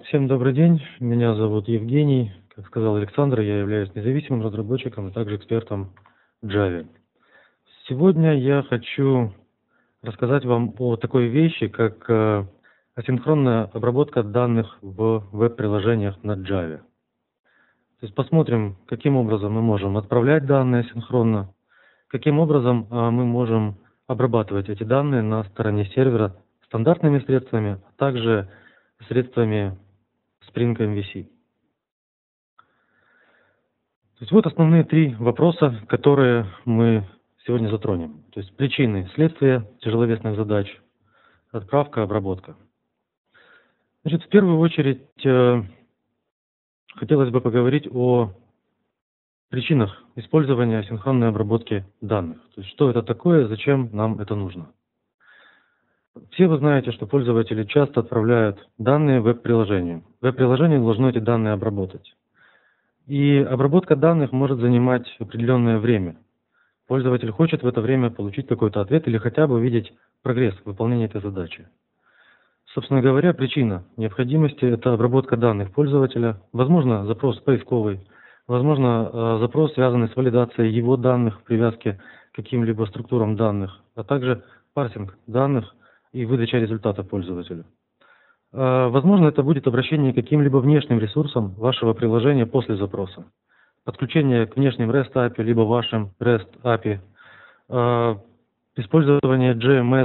Всем добрый день, меня зовут Евгений. Как сказал Александр, я являюсь независимым разработчиком и также экспертом в Java. Сегодня я хочу рассказать вам о такой вещи, как асинхронная обработка данных в веб-приложениях на Java. То есть посмотрим, каким образом мы можем отправлять данные асинхронно, каким образом мы можем обрабатывать эти данные на стороне сервера стандартными средствами, а также средствами Spring MVC. То есть вот основные три вопроса, которые мы сегодня затронем. То есть причины, следствия тяжеловесных задач, отправка, обработка. Значит, в первую очередь хотелось бы поговорить о причинах использования асинхронной обработки данных. То есть что это такое, зачем нам это нужно. Все вы знаете, что пользователи часто отправляют данные в веб-приложение. Веб-приложение должно эти данные обработать. И обработка данных может занимать определенное время. Пользователь хочет в это время получить какой-то ответ или хотя бы увидеть прогресс выполнения этой задачи. Собственно говоря, причина необходимости – это обработка данных пользователя, возможно, запрос поисковый, возможно, запрос, связанный с валидацией его данных, привязки к каким-либо структурам данных, а также парсинг данных и выдача результата пользователю. Возможно, это будет обращение к каким-либо внешним ресурсам вашего приложения после запроса. Подключение к внешним REST API, либо вашим REST API, использование JMS,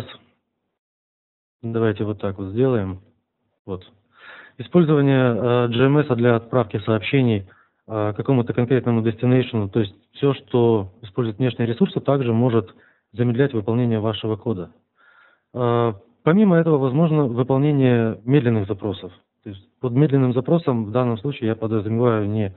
давайте вот так вот сделаем, вот. Использование JMS для отправки сообщений какому-то конкретному destination, то есть все, что использует внешние ресурсы, также может замедлять выполнение вашего кода. Помимо этого, возможно выполнение медленных запросов. То есть под медленным запросом в данном случае я подразумеваю не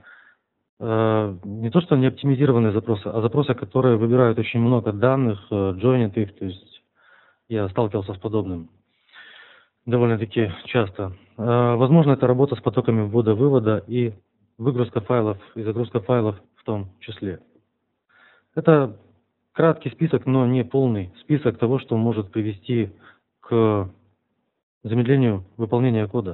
то, что не оптимизированные запросы, а запросы, которые выбирают очень много данных, джойнят их, то есть я сталкивался с подобным довольно-таки часто. Возможно, это работа с потоками ввода-вывода и выгрузка файлов и загрузка файлов в том числе. Это краткий список, но не полный список того, что может привести к замедлению выполнения кода.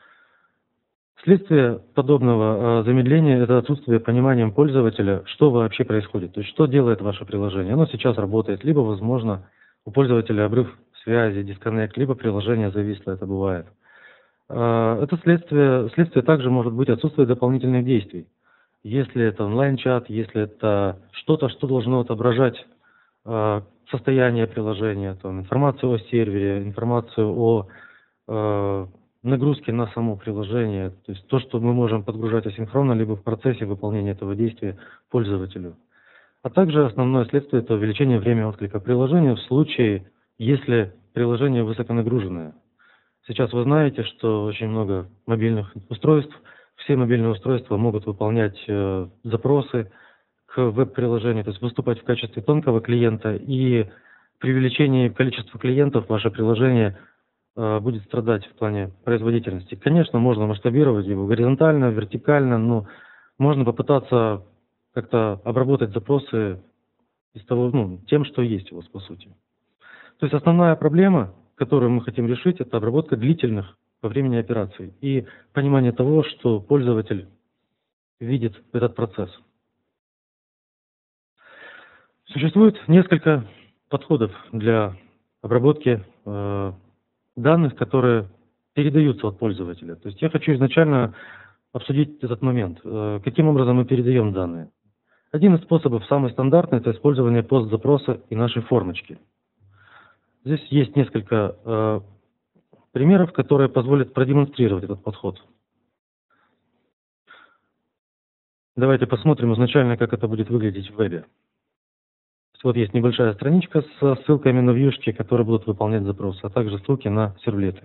Следствие подобного замедления – это отсутствие понимания пользователя, что вообще происходит, то есть что делает ваше приложение. Оно сейчас работает, либо, возможно, у пользователя обрыв связи, дисконнект, либо приложение зависло, это бывает. Это следствие также может быть отсутствие дополнительных действий. Если это онлайн-чат, если это что-то, что должно отображать состояние приложения, там, информацию о сервере, информацию о нагрузки на само приложение, то есть то, что мы можем подгружать асинхронно, либо в процессе выполнения этого действия пользователю. А также основное следствие – это увеличение времени отклика приложения в случае, если приложение высоконагруженное. Сейчас вы знаете, что очень много мобильных устройств, все мобильные устройства могут выполнять запросы к веб-приложению, то есть выступать в качестве тонкого клиента, и при увеличении количества клиентов ваше приложение будет страдать в плане производительности. Конечно, можно масштабировать его горизонтально, вертикально, но можно попытаться как-то обработать запросы из того, тем, что есть у вас по сути. То есть основная проблема, которую мы хотим решить, это обработка длительных по времени операций и понимание того, что пользователь видит этот процесс. Существует несколько подходов для обработки данных, которые передаются от пользователя. То есть я хочу изначально обсудить этот момент. Каким образом мы передаем данные? Один из способов, самый стандартный, это использование пост-запроса и нашей формочки. Здесь есть несколько примеров, которые позволят продемонстрировать этот подход. Давайте посмотрим изначально, как это будет выглядеть в вебе. Вот есть небольшая страничка со ссылками на вьюшки, которые будут выполнять запросы, а также ссылки на сервлеты.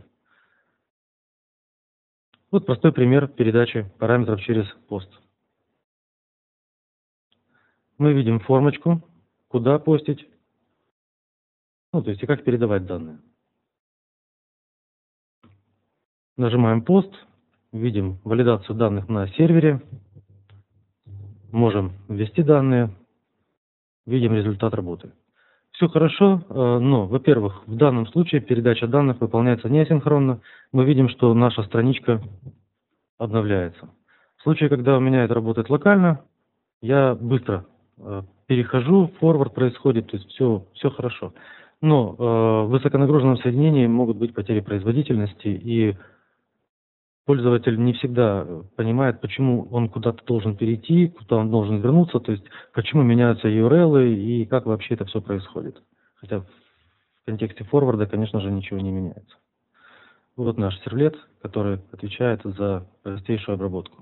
Вот простой пример передачи параметров через пост. Мы видим формочку, куда постить, то есть и как передавать данные. Нажимаем пост, видим валидацию данных на сервере, можем ввести данные, видим результат работы. Все хорошо, но, во-первых, в данном случае передача данных выполняется не асинхронно. Мы видим, что наша страничка обновляется. В случае, когда у меня это работает локально, я быстро перехожу, форвард происходит, то есть все хорошо. Но в высоконагруженном соединении могут быть потери производительности, и пользователь не всегда понимает, почему он куда-то должен перейти, куда он должен вернуться, то есть почему меняются URL и как вообще это все происходит. Хотя в контексте форварда, конечно же, ничего не меняется. Вот наш сервлет, который отвечает за простейшую обработку.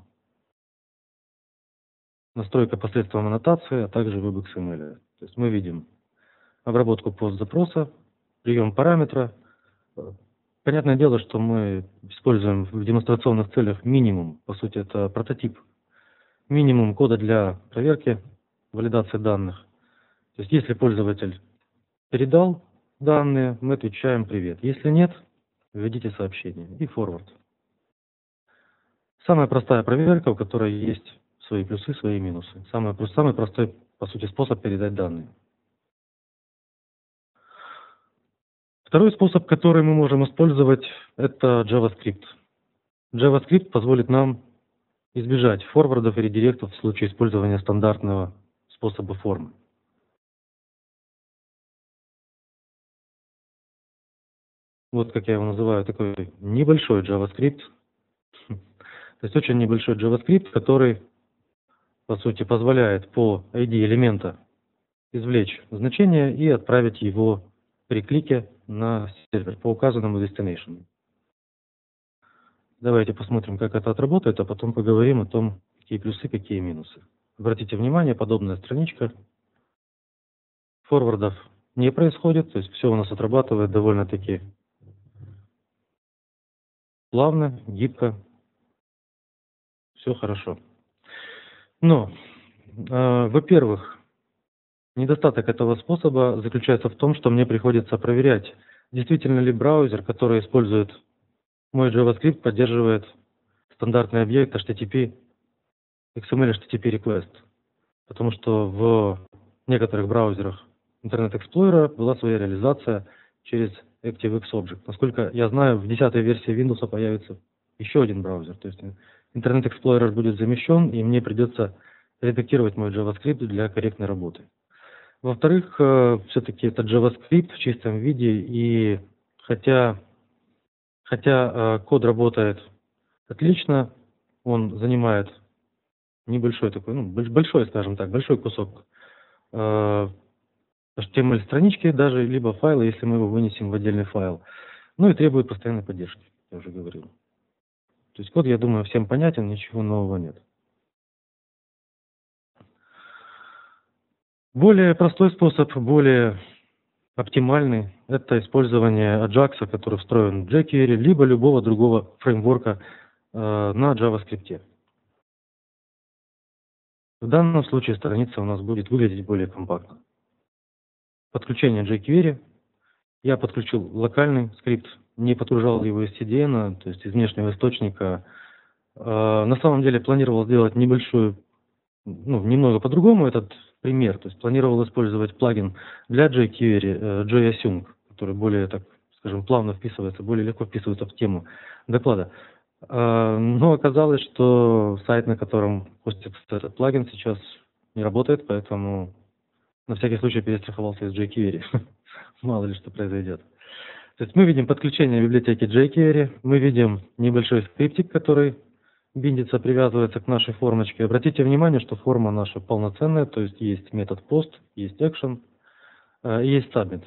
Настройка посредством аннотации, а также WebXML. То есть мы видим обработку пост-запроса, прием параметра. Понятное дело, что мы используем в демонстрационных целях минимум, по сути это прототип, минимум кода для проверки, валидации данных. То есть если пользователь передал данные, мы отвечаем «Привет». Если нет, введите сообщение и форвард. Самая простая проверка, у которой есть свои плюсы, свои минусы. Самый простой, по сути, способ передать данные. Второй способ, который мы можем использовать, это JavaScript. JavaScript позволит нам избежать форвардов и редиректов в случае использования стандартного способа формы. Вот как я его называю, такой небольшой JavaScript. То есть очень небольшой JavaScript, который, по сути, позволяет по ID элемента извлечь значение и отправить его при клике на сервер по указанному destination. Давайте посмотрим, как это отработает, а потом поговорим о том, какие плюсы, какие минусы. Обратите внимание, подобная страничка. Форвардов не происходит, то есть все у нас отрабатывает довольно-таки плавно, гибко, все хорошо. Но, во-первых, недостаток этого способа заключается в том, что мне приходится проверять, действительно ли браузер, который использует мой JavaScript, поддерживает стандартный объект HTTP, XML HTTP request. Потому что в некоторых браузерах Internet Explorer была своя реализация через ActiveX Object. Насколько я знаю, в 10-й версии Windows появится еще один браузер. То есть Internet Explorer будет замещен, и мне придется редактировать мой JavaScript для корректной работы. Во-вторых, все-таки это JavaScript в чистом виде, и хотя код работает отлично, он занимает небольшой такой, большой, скажем так, большой кусок HTML-странички, даже либо файла, если мы его вынесем в отдельный файл. Ну и требует постоянной поддержки, я уже говорил. То есть код, я думаю, всем понятен, ничего нового нет. Более простой способ, более оптимальный, это использование Ajax, который встроен в jQuery, либо любого другого фреймворка на JavaScript. В данном случае страница у нас будет выглядеть более компактно. Подключение jQuery. Я подключил локальный скрипт, не подгружал его из CDN, то есть из внешнего источника. На самом деле планировал сделать небольшую, немного по-другому этот пример. То есть планировал использовать плагин для jQuery, JAsync, который более, так скажем, плавно вписывается, более легко вписывается в тему доклада. Но оказалось, что сайт, на котором хостится этот плагин, сейчас не работает, поэтому на всякий случай перестраховался из jQuery. Мало ли что произойдет. То есть мы видим подключение библиотеки jQuery, мы видим небольшой скриптик, который биндится, привязывается к нашей формочке. Обратите внимание, что форма наша полноценная, то есть есть метод post, есть action, и есть submit.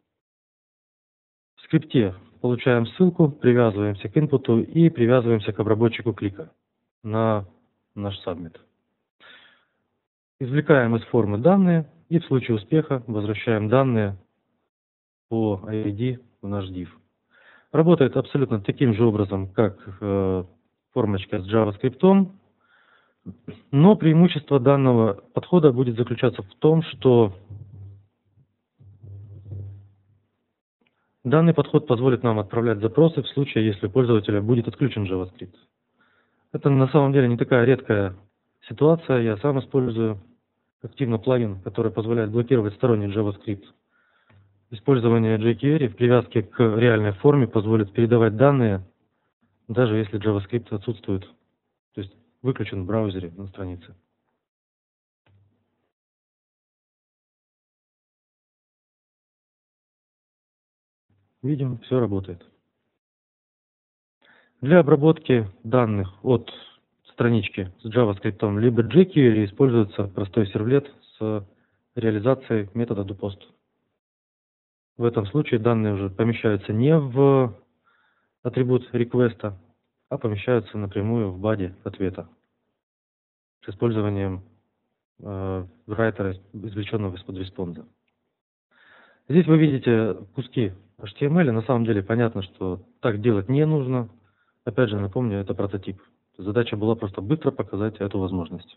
В скрипте получаем ссылку, привязываемся к инпуту и привязываемся к обработчику клика на наш submit. Извлекаем из формы данные и в случае успеха возвращаем данные по ID в наш div. Работает абсолютно таким же образом, как формочка с JavaScript, но преимущество данного подхода будет заключаться в том, что данный подход позволит нам отправлять запросы в случае, если у пользователя будет отключен JavaScript. Это на самом деле не такая редкая ситуация. Я сам использую активно плагин, который позволяет блокировать сторонний JavaScript. Использование jQuery в привязке к реальной форме позволит передавать данные, даже если JavaScript отсутствует То есть выключен в браузере на странице. Видим, все работает. Для обработки данных от странички с JavaScript либо jQuery используется простой сервлет с реализацией метода doPost. В этом случае данные уже помещаются не в атрибут request, а помещаются напрямую в body ответа с использованием writer, извлеченного из-под респонса. Здесь вы видите куски HTML. На самом деле понятно, что так делать не нужно. Опять же, напомню, это прототип. Задача была просто быстро показать эту возможность.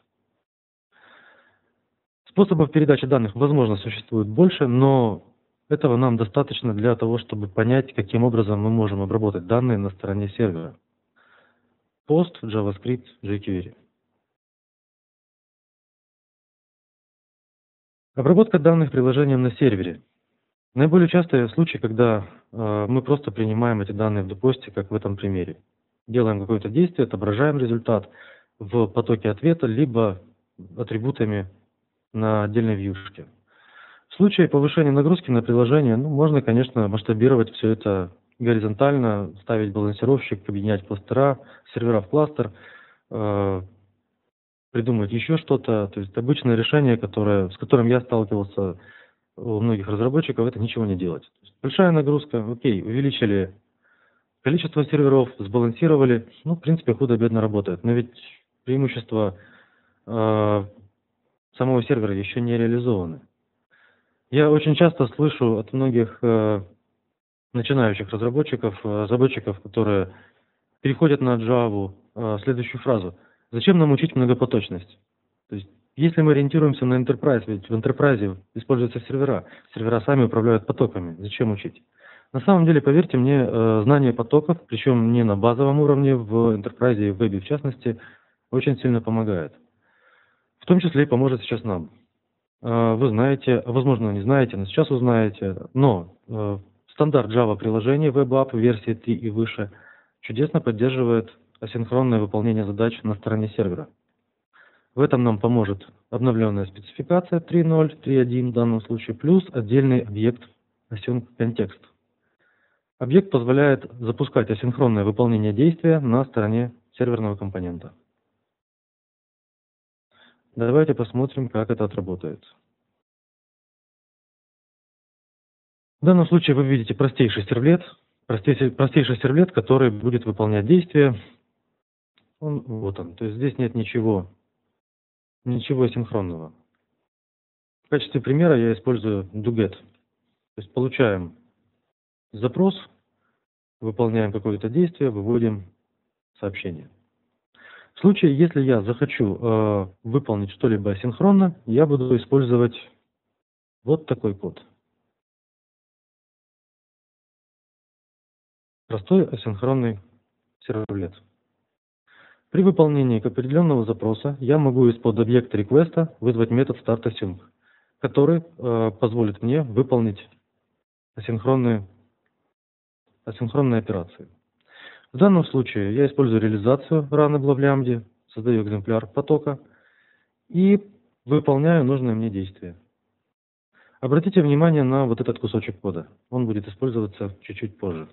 Способов передачи данных, возможно, существует больше, но этого нам достаточно для того, чтобы понять, каким образом мы можем обработать данные на стороне сервера. Post, JavaScript, jQuery. Обработка данных приложением на сервере. Наиболее частый случай, когда мы просто принимаем эти данные в doPost, как в этом примере. Делаем какое-то действие, отображаем результат в потоке ответа, либо атрибутами на отдельной вьюшке. В случае повышения нагрузки на приложение, можно, конечно, масштабировать все это горизонтально, ставить балансировщик, объединять кластера, сервера в кластер, придумать еще что-то. То есть обычное решение, с которым я сталкивался у многих разработчиков, это ничего не делать. Большая нагрузка, окей, увеличили количество серверов, сбалансировали, в принципе, худо-бедно работает. Но ведь преимущества самого сервера еще не реализованы. Я очень часто слышу от многих начинающих разработчиков, которые переходят на Java, следующую фразу. Зачем нам учить многопоточность? То есть, если мы ориентируемся на Enterprise, ведь в Enterprise используются сервера сами управляют потоками, зачем учить? На самом деле, поверьте мне, знание потоков, причем не на базовом уровне, в Enterprise и в Web в частности, очень сильно помогает. В том числе и поможет сейчас нам. Вы знаете, возможно, не знаете, но сейчас узнаете, но стандарт Java приложений Web App версии 3 и выше чудесно поддерживает асинхронное выполнение задач на стороне сервера. В этом нам поможет обновленная спецификация 3.0, 3.1 в данном случае, плюс отдельный объект async-контекст. Объект позволяет запускать асинхронное выполнение действия на стороне серверного компонента. Давайте посмотрим, как это отработает. В данном случае вы видите простейший сервлет, который будет выполнять действия. Вот он. То есть здесь нет ничего асинхронного. В качестве примера я использую doGet. То есть получаем запрос, выполняем какое-то действие, выводим сообщение. В случае, если я захочу выполнить что-либо асинхронно, я буду использовать вот такой код. Простой асинхронный сервлет. При выполнении определенного запроса я могу из-под объекта request вызвать метод startAsync, который позволит мне выполнить асинхронные операции. В данном случае я использую реализацию run в лямбде, создаю экземпляр потока и выполняю нужное мне действие. Обратите внимание на вот этот кусочек кода. Он будет использоваться чуть-чуть позже.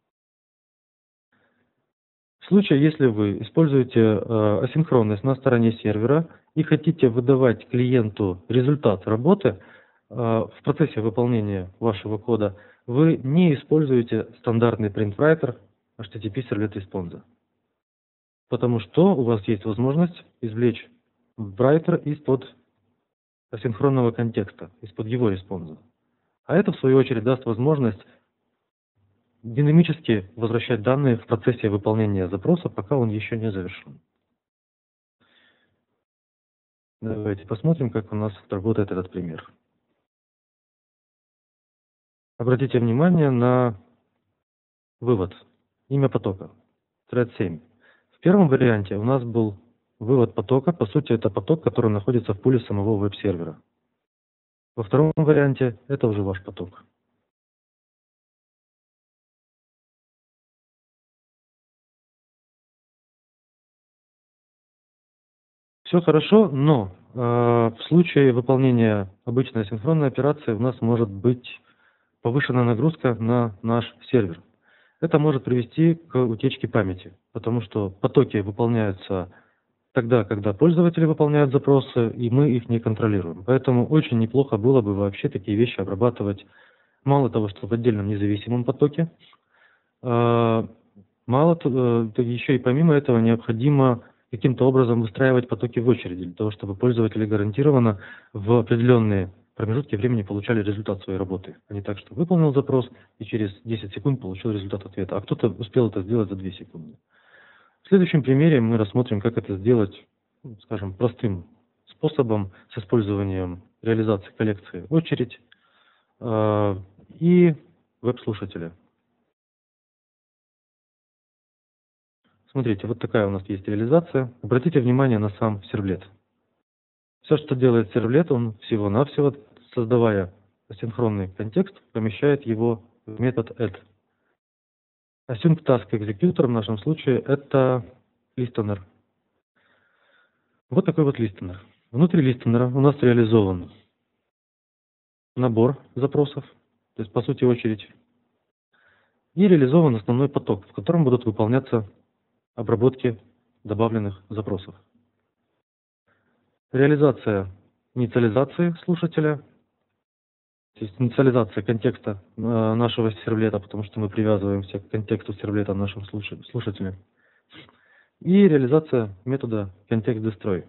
В случае, если вы используете асинхронность на стороне сервера и хотите выдавать клиенту результат работы в процессе выполнения вашего кода, вы не используете стандартный printWriter HTTP Servlet Response. Потому что у вас есть возможность извлечь writer из-под асинхронного контекста, из-под его респонса. А это, в свою очередь, даст возможность динамически возвращать данные в процессе выполнения запроса, пока он еще не завершен. Давайте посмотрим, как у нас работает этот пример. Обратите внимание на вывод. Имя потока. Thread 7. В первом варианте у нас был вывод потока. По сути, это поток, который находится в пуле самого веб-сервера. Во втором варианте это уже ваш поток. Все хорошо, но в случае выполнения обычной асинхронной операции у нас может быть повышенная нагрузка на наш сервер. Это может привести к утечке памяти, потому что потоки выполняются тогда, когда пользователи выполняют запросы, и мы их не контролируем. Поэтому очень неплохо было бы вообще такие вещи обрабатывать, мало того, что в отдельном независимом потоке, еще и помимо этого необходимо каким-то образом выстраивать потоки в очереди, для того, чтобы пользователи гарантированно в определенные промежутки времени получали результат своей работы. А не так, что выполнил запрос и через 10 секунд получил результат ответа, а кто-то успел это сделать за 2 секунды. В следующем примере мы рассмотрим, как это сделать, скажем, простым способом с использованием реализации коллекции очередь и веб-слушателя. Смотрите, вот такая у нас есть реализация. Обратите внимание на сам сервлет. Все, что делает сервлет, он всего-навсего, создавая асинхронный контекст, помещает его в метод add. Async Task Executor в нашем случае это listener. Вот такой вот listener. Внутри listener у нас реализован набор запросов, то есть по сути очередь, и реализован основной поток, в котором будут выполняться обработки добавленных запросов. Реализация инициализации слушателя, то есть инициализация контекста нашего сервлета, потому что мы привязываемся к контексту сервлета нашим слушателям. И реализация метода context_destroy.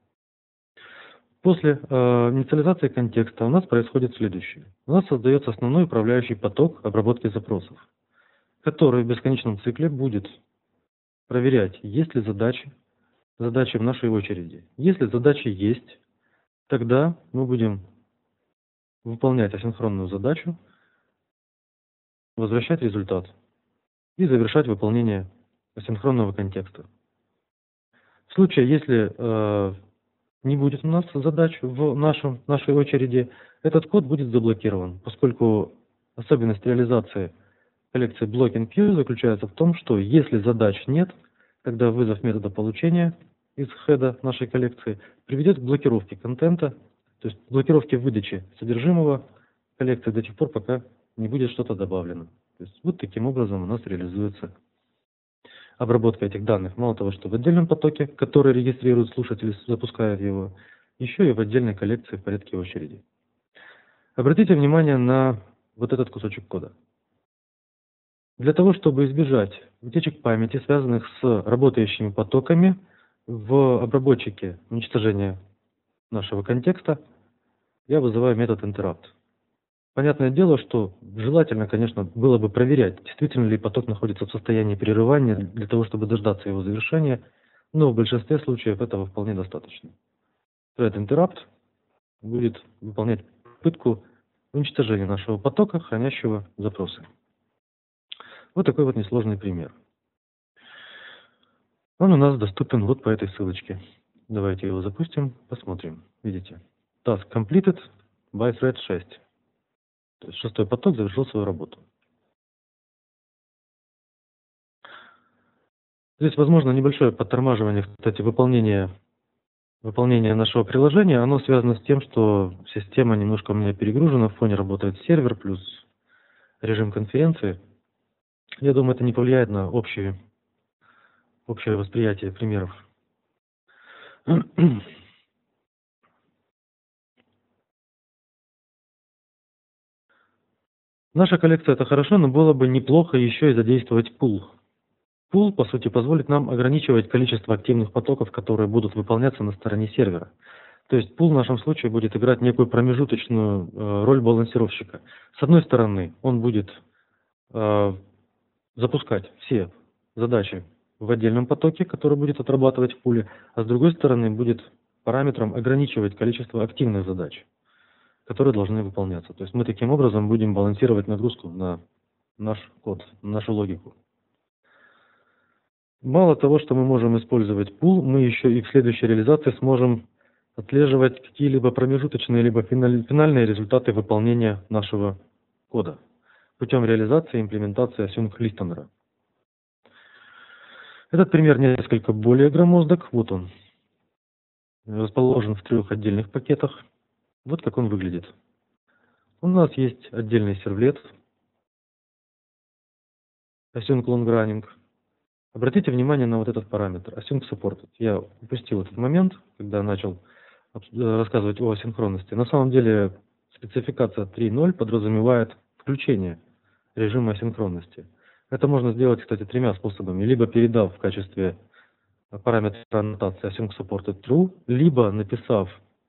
После инициализации контекста у нас происходит следующее. У нас создается основной управляющий поток обработки запросов, который в бесконечном цикле будет проверять, есть ли задачи в нашей очереди. Если задачи есть, тогда мы будем выполнять асинхронную задачу, возвращать результат и завершать выполнение асинхронного контекста. В случае, если не будет у нас задач в нашей очереди, этот код будет заблокирован, поскольку особенность реализации коллекции Blocking Queue заключается в том, что если задач нет, тогда вызов метода получения из хеда нашей коллекции приведет к блокировке контента, то есть блокировке выдачи содержимого коллекции до тех пор, пока не будет что-то добавлено. То есть вот таким образом у нас реализуется обработка этих данных. Мало того, что в отдельном потоке, который регистрирует слушатель, запускает его, еще и в отдельной коллекции в порядке очереди. Обратите внимание на вот этот кусочек кода. Для того, чтобы избежать утечек памяти, связанных с работающими потоками, в обработчике уничтожения нашего контекста я вызываю метод interrupt. Понятное дело, что желательно, конечно, было бы проверять, действительно ли поток находится в состоянии прерывания, для того, чтобы дождаться его завершения, но в большинстве случаев этого вполне достаточно. Thread interrupt будет выполнять попытку уничтожения нашего потока, хранящего запросы. Вот такой вот несложный пример. Он у нас доступен вот по этой ссылочке. Давайте его запустим, посмотрим. Видите? Task completed by thread 6. То есть 6-й поток завершил свою работу. Здесь возможно небольшое подтормаживание, кстати, выполнения нашего приложения. Оно связано с тем, что система немножко у меня перегружена, в фоне работает сервер плюс режим конференции. Я думаю, это не повлияет на общее восприятие примеров. Наша коллекция это хорошо, но было бы неплохо еще и задействовать пул. Пул, по сути, позволит нам ограничивать количество активных потоков, которые будут выполняться на стороне сервера. То есть пул в нашем случае будет играть некую промежуточную роль балансировщика. С одной стороны, он будет запускать все задачи в отдельном потоке, который будет отрабатывать в пуле, а с другой стороны будет параметром ограничивать количество активных задач, которые должны выполняться. То есть мы таким образом будем балансировать нагрузку на наш код, на нашу логику. Мало того, что мы можем использовать пул, мы еще и в следующей реализации сможем отслеживать какие-либо промежуточные, либо финальные результаты выполнения нашего кода путем реализации и имплементации Async Listener. Этот пример несколько более громоздок. Вот он. расположен в 3 отдельных пакетах. Вот как он выглядит. У нас есть отдельный сервлет Async Long Running. Обратите внимание на вот этот параметр Async Supported. Я упустил этот момент, когда начал рассказывать о асинхронности. На самом деле спецификация 3.0 подразумевает включение режима асинхронности. Это можно сделать, кстати, 3 способами. Либо передав в качестве параметра аннотации Async Supported True, либо написав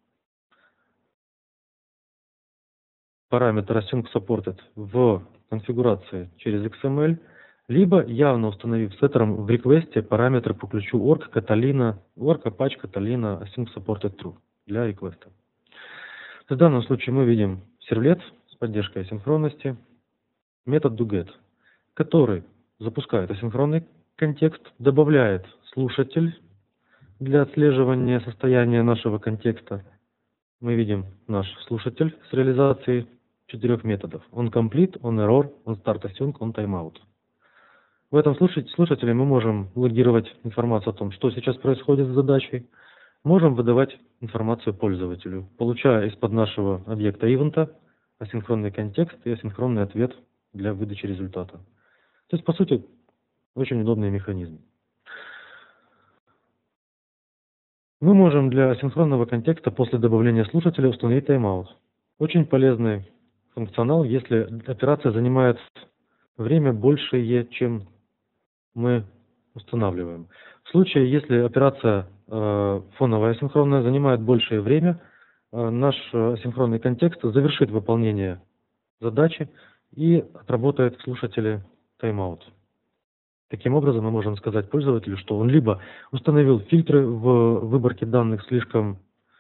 параметр Async Supported в конфигурации через XML, либо явно установив сеттером в реквесте параметр по ключу org Catalina, org Apache Catalina Async Supported True для реквеста. В данном случае мы видим сервлет с поддержкой асинхронности, метод doGet, который запускает асинхронный контекст, добавляет слушатель для отслеживания состояния нашего контекста. Мы видим наш слушатель с реализацией 4 методов. OnComplete, OnError, OnStartAsync, OnTimeout. В этом слушателе мы можем логировать информацию о том, что сейчас происходит с задачей. Можем выдавать информацию пользователю, получая из-под нашего объекта ивента асинхронный контекст и асинхронный ответ для выдачи результата. То есть, по сути, очень удобный механизм. Мы можем для асинхронного контекста после добавления слушателя установить тайм-аут. Очень полезный функционал, если операция занимает время большее, чем мы устанавливаем. В случае, если операция фоновая асинхронная занимает большее время, наш асинхронный контекст завершит выполнение задачи и отработает в слушателе тайм-аут. Таким образом, мы можем сказать пользователю, что он либо установил фильтры в выборке данных слишком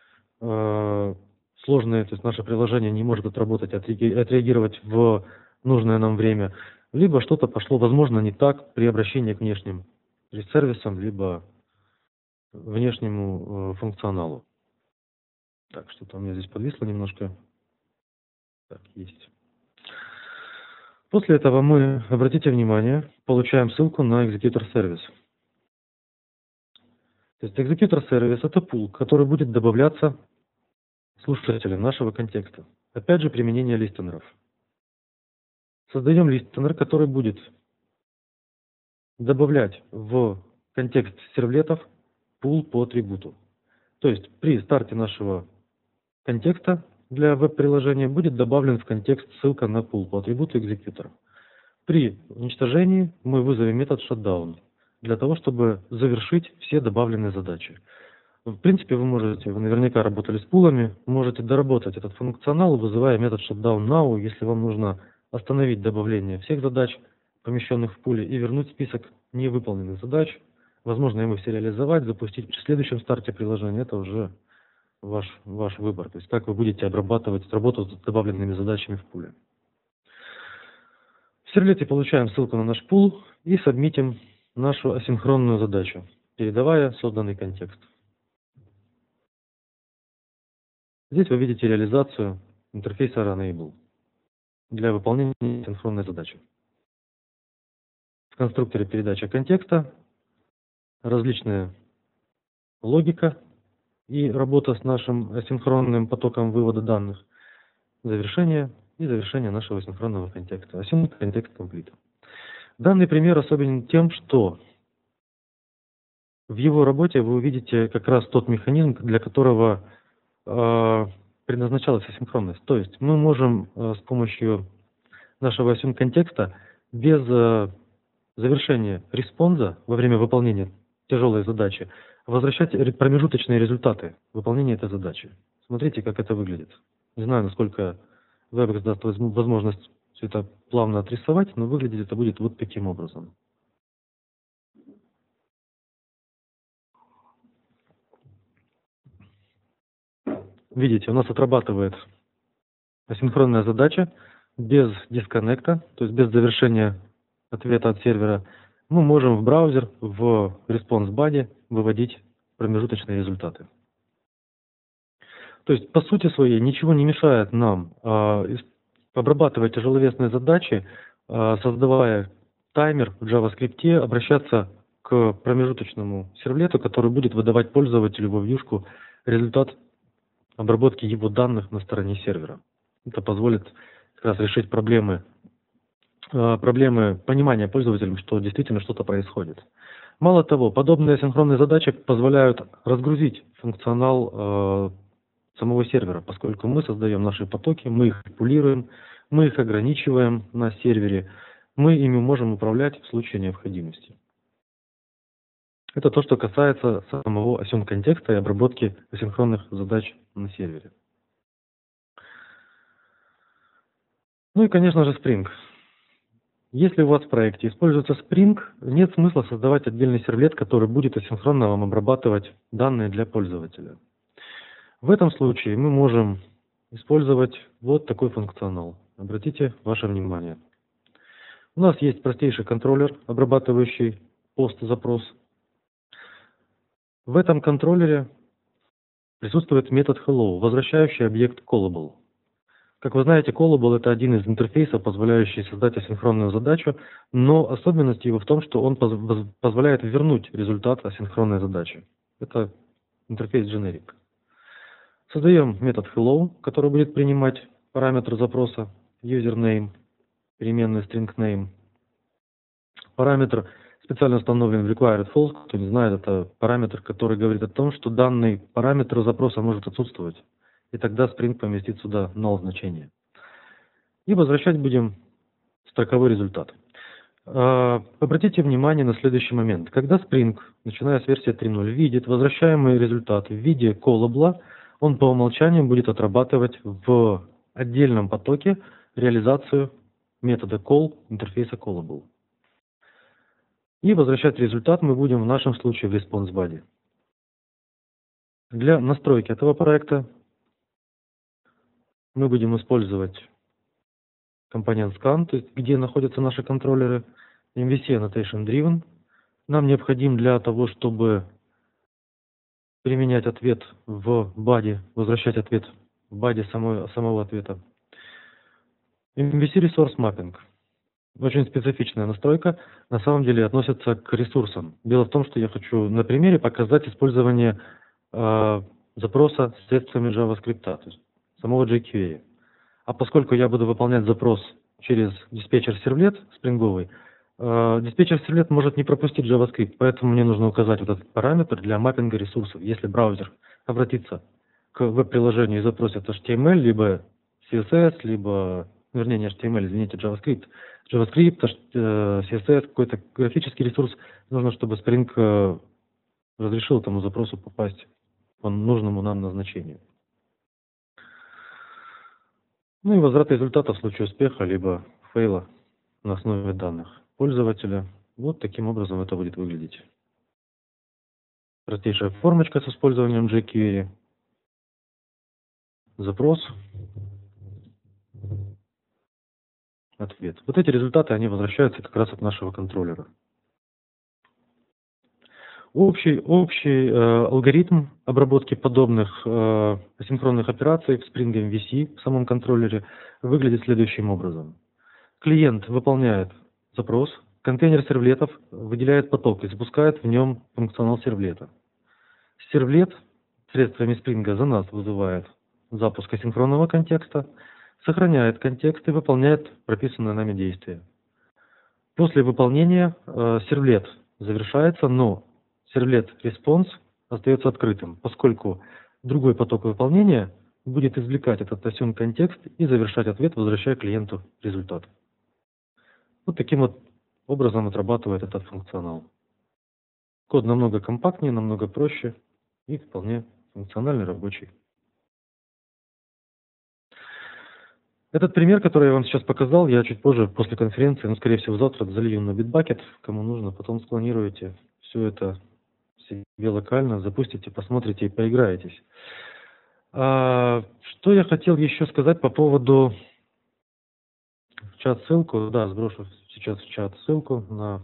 сложные, то есть наше приложение не может отработать, отреагировать в нужное нам время, либо что-то пошло, возможно, не так при обращении к внешним сервисам, либо внешнему функционалу. Так, что-то у меня здесь подвисло немножко. Так, есть. После этого мы, обратите внимание, получаем ссылку на Executor Service. То есть Executor Service – это пул, который будет добавляться слушателям нашего контекста. Опять же, применение листенеров. Создаем листенер, который будет добавлять в контекст сервлетов пул по атрибуту. То есть при старте нашего контекста для веб-приложения будет добавлен в контекст ссылка на пул по атрибуту экзекьютора. При уничтожении мы вызовем метод shutdown для того, чтобы завершить все добавленные задачи. В принципе, вы наверняка работали с пулами, можете доработать этот функционал, вызывая метод shutdown now, если вам нужно остановить добавление всех задач, помещенных в пуле, и вернуть список невыполненных задач. Возможно, ему все реализовать, запустить при следующем старте приложения. Это уже ваш выбор. То есть, как вы будете обрабатывать работу с добавленными задачами в пуле. В сервлете получаем ссылку на наш пул и сабмитим нашу асинхронную задачу, передавая созданный контекст. Здесь вы видите реализацию интерфейса Runable для выполнения синхронной задачи. В конструкторе передача контекста различная логика и работа с нашим асинхронным потоком вывода данных, завершение нашего синхронного контекста. Async Context Complete. Данный пример особенен тем, что в его работе вы увидите как раз тот механизм, для которого предназначалась асинхронность. То есть мы можем с помощью нашего async контекста без завершения респонса во время выполнения тяжелой задачи возвращать промежуточные результаты выполнения этой задачи. Смотрите, как это выглядит. Не знаю, насколько WebEx даст возможность все это плавно отрисовать, но выглядеть это будет вот таким образом. Видите, у нас отрабатывает асинхронная задача без дисконнекта, то есть без завершения ответа от сервера. Мы можем в браузер, в response-баде выводить промежуточные результаты. То есть, по сути своей, ничего не мешает нам обрабатывать тяжеловесные задачи, создавая таймер в JavaScript, обращаться к промежуточному сервлету, который будет выдавать пользователю во вьюшку результат обработки его данных на стороне сервера. Это позволит как раз решить проблемы понимания пользователям, что действительно что-то происходит. Мало того, подобные асинхронные задачи позволяют разгрузить функционал самого сервера, поскольку мы создаем наши потоки, мы их манипулируем, мы их ограничиваем на сервере, мы ими можем управлять в случае необходимости. Это то, что касается самого async контекста и обработки асинхронных задач на сервере. Ну и, конечно же, Spring. Если у вас в проекте используется Spring, нет смысла создавать отдельный сервлет, который будет асинхронно вам обрабатывать данные для пользователя. В этом случае мы можем использовать вот такой функционал. Обратите ваше внимание. У нас есть простейший контроллер, обрабатывающий пост-запрос. В этом контроллере присутствует метод hello, возвращающий объект callable. Как вы знаете, callable — это один из интерфейсов, позволяющий создать асинхронную задачу, но особенность его в том, что он позволяет вернуть результат асинхронной задачи. Это интерфейс generic. Создаем метод hello, который будет принимать параметр запроса username, переменную string name. Параметр специально установлен в required false, кто не знает, это параметр, который говорит о том, что данный параметр запроса может отсутствовать. И тогда Spring поместит сюда null значение. И возвращать будем строковой результат. Обратите внимание на следующий момент. Когда Spring, начиная с версии 3.0, видит возвращаемый результат в виде callable, он по умолчанию будет отрабатывать в отдельном потоке реализацию метода call интерфейса callable. И возвращать результат мы будем в нашем случае в response body. Для настройки этого проекта мы будем использовать компонент scan, то есть где находятся наши контроллеры, MVC annotation driven. Нам необходим для того, чтобы применять ответ в body, возвращать ответ в body самого ответа. MVC resource mapping. Очень специфичная настройка, на самом деле относится к ресурсам. Дело в том, что я хочу на примере показать использование запроса средствами JavaScript, то есть самого jQuery. А поскольку я буду выполнять запрос через диспетчер-сервлет спринговый, диспетчер-сервлет может не пропустить JavaScript, поэтому мне нужно указать вот этот параметр для маппинга ресурсов. Если браузер обратится к веб-приложению и запросит HTML, либо CSS, либо, вернее, не HTML, извините, JavaScript, CSS, какой-то графический ресурс, нужно, чтобы Spring разрешил этому запросу попасть по нужному нам назначению. Ну и возврат результата в случае успеха, либо фейла на основе данных пользователя. Вот таким образом это будет выглядеть. Простейшая формочка с использованием jQuery. Запрос. Ответ. Вот эти результаты, они возвращаются как раз от нашего контроллера. Общий алгоритм обработки подобных асинхронных операций в Spring MVC в самом контроллере выглядит следующим образом. Клиент выполняет запрос, контейнер сервлетов выделяет поток и запускает в нем функционал сервлета. Сервлет средствами Spring за нас вызывает запуск асинхронного контекста, сохраняет контекст и выполняет прописанное нами действие. После выполнения сервлет завершается, но сервлет response остается открытым, поскольку другой поток выполнения будет извлекать этот async контекст и завершать ответ, возвращая клиенту результат. Вот таким вот образом отрабатывает этот функционал. Код намного компактнее, намного проще и вполне функциональный, рабочий. Этот пример, который я вам сейчас показал, я чуть позже, после конференции, скорее всего завтра, залью на Bitbucket, кому нужно, потом склонируете все это себе локально, запустите, посмотрите и поиграетесь. Что я хотел еще сказать по поводу в чат ссылку, да, сброшу сейчас в чат ссылку на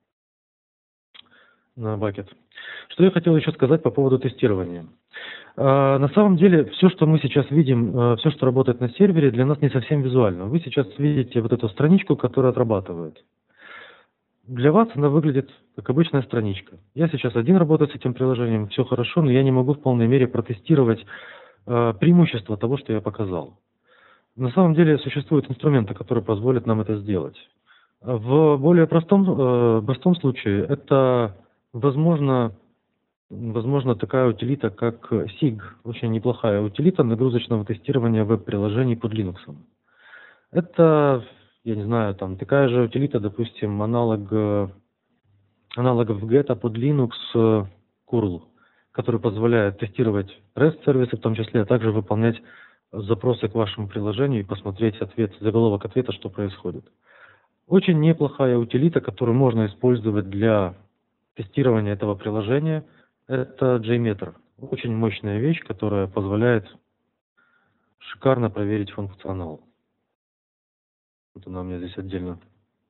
Bucket. Что я хотел еще сказать по поводу тестирования. На самом деле, все, что мы сейчас видим, все, что работает на сервере, для нас не совсем визуально. Вы сейчас видите вот эту страничку, которая отрабатывает. Для вас она выглядит как обычная страничка. Я сейчас один работаю с этим приложением, все хорошо, но я не могу в полной мере протестировать преимущества того, что я показал. На самом деле существуют инструменты, которые позволят нам это сделать. В более простом случае это возможно такая утилита, как SIG, очень неплохая утилита нагрузочного тестирования веб-приложений под Linux. Это, я не знаю, там такая же утилита, допустим, аналогов get под Linux curl, который позволяет тестировать REST-сервисы в том числе, а также выполнять запросы к вашему приложению и посмотреть заголовок ответа, что происходит. Очень неплохая утилита, которую можно использовать для тестирования этого приложения, это JMeter. Очень мощная вещь, которая позволяет шикарно проверить функционал. Вот она у меня здесь отдельно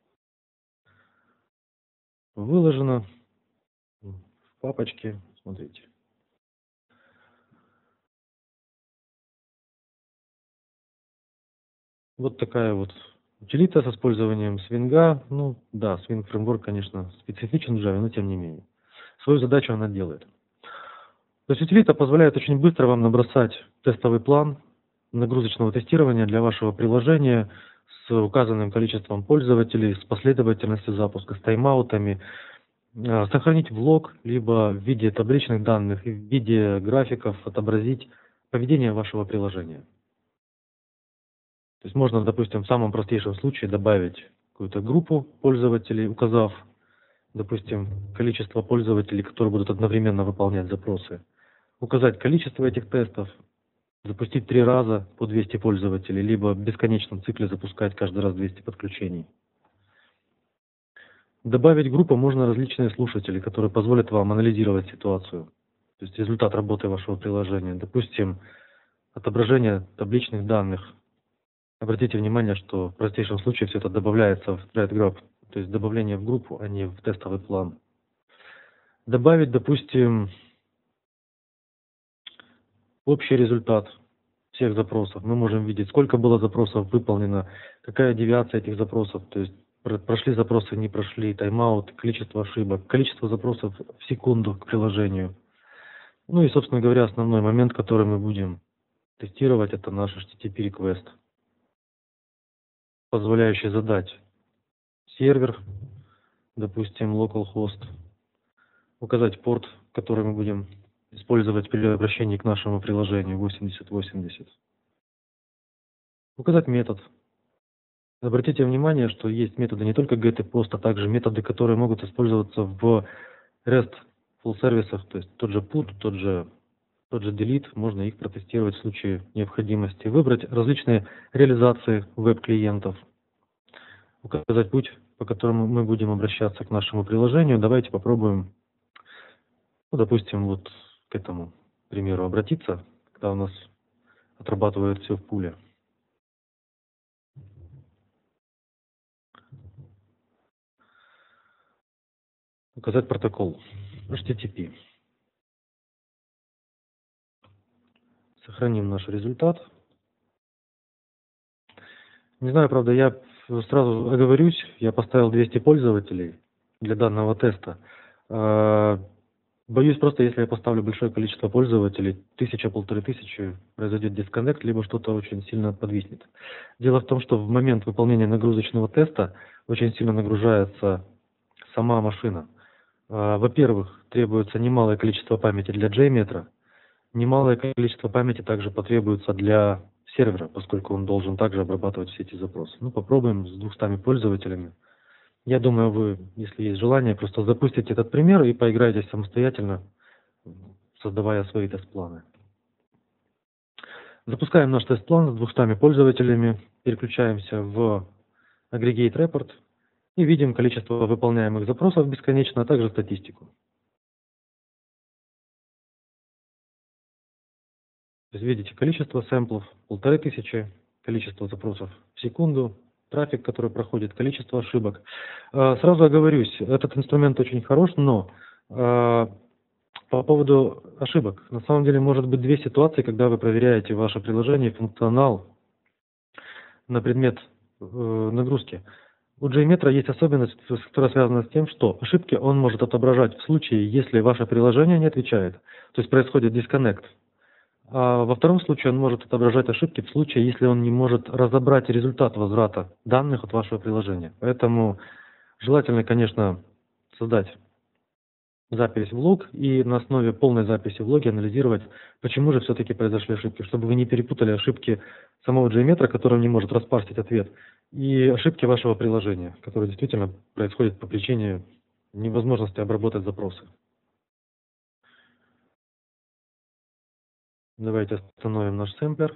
выложена в папочке. Смотрите. Вот такая вот утилита с использованием Swing. Ну да, Swing фреймворк, конечно, специфичен в Java, но тем не менее. Свою задачу она делает. То есть утилита позволяет очень быстро вам набросать тестовый план нагрузочного тестирования для вашего приложения с указанным количеством пользователей, с последовательностью запуска, с тайм-аутами, сохранить в лог, либо в виде табличных данных и в виде графиков отобразить поведение вашего приложения. То есть можно, допустим, в самом простейшем случае добавить какую-то группу пользователей, указав, допустим, количество пользователей, которые будут одновременно выполнять запросы, указать количество этих тестов, запустить 3 раза по 200 пользователей, либо в бесконечном цикле запускать каждый раз 200 подключений. Добавить в группу можно различные слушатели, которые позволят вам анализировать ситуацию, то есть результат работы вашего приложения. Допустим, отображение табличных данных. Обратите внимание, что в простейшем случае все это добавляется в thread graph, то есть добавление в группу, а не в тестовый план. Добавить, допустим, общий результат всех запросов. Мы можем видеть, сколько было запросов выполнено, какая девиация этих запросов, то есть прошли запросы, не прошли, тайм-аут, количество ошибок, количество запросов в секунду к приложению. Ну и, собственно говоря, основной момент, который мы будем тестировать, это наш HTTP request, позволяющий задать сервер, допустим, localhost, указать порт, который мы будем использовать при обращении к нашему приложению 8080. Указать метод. Обратите внимание, что есть методы не только get и post, а также методы, которые могут использоваться в REST full сервисах, то есть тот же put, тот же delete, можно их протестировать в случае необходимости. Выбрать различные реализации веб-клиентов. Указать путь, по которому мы будем обращаться к нашему приложению. Давайте попробуем, допустим, вот к этому примеру обратиться, когда у нас отрабатывает все в пуле. Указать протокол HTTP. Сохраним наш результат. Не знаю, правда, я сразу оговорюсь, я поставил 200 пользователей для данного теста. Боюсь просто, если я поставлю большое количество пользователей, 1000-1500, произойдет дисконнект, либо что-то очень сильно подвиснет. Дело в том, что в момент выполнения нагрузочного теста очень сильно нагружается сама машина. Во-первых, требуется немалое количество памяти для JMeter, немалое количество памяти также потребуется для сервера, поскольку он должен также обрабатывать все эти запросы. Ну, попробуем с 200 пользователями. Я думаю, вы, если есть желание, просто запустите этот пример и поиграйте самостоятельно, создавая свои тест-планы. Запускаем наш тест-план с 200 пользователями, переключаемся в Aggregate Report и видим количество выполняемых запросов бесконечно, а также статистику. То есть видите количество сэмплов 1500, количество запросов в секунду, трафик, который проходит, количество ошибок. Сразу оговорюсь, этот инструмент очень хорош, но по поводу ошибок. На самом деле может быть две ситуации, когда вы проверяете ваше приложение, функционал на предмет нагрузки. У JMetra есть особенность, которая связана с тем, что ошибки он может отображать в случае, если ваше приложение не отвечает, то есть происходит дисконнект. А во втором случае он может отображать ошибки в случае, если он не может разобрать результат возврата данных от вашего приложения. Поэтому желательно, конечно, создать запись в лог и на основе полной записи в логе анализировать, почему же все-таки произошли ошибки, чтобы вы не перепутали ошибки самого JMetra, который не может распарсить ответ, и ошибки вашего приложения, которые действительно происходят по причине невозможности обработать запросы. Давайте остановим наш сэмплер.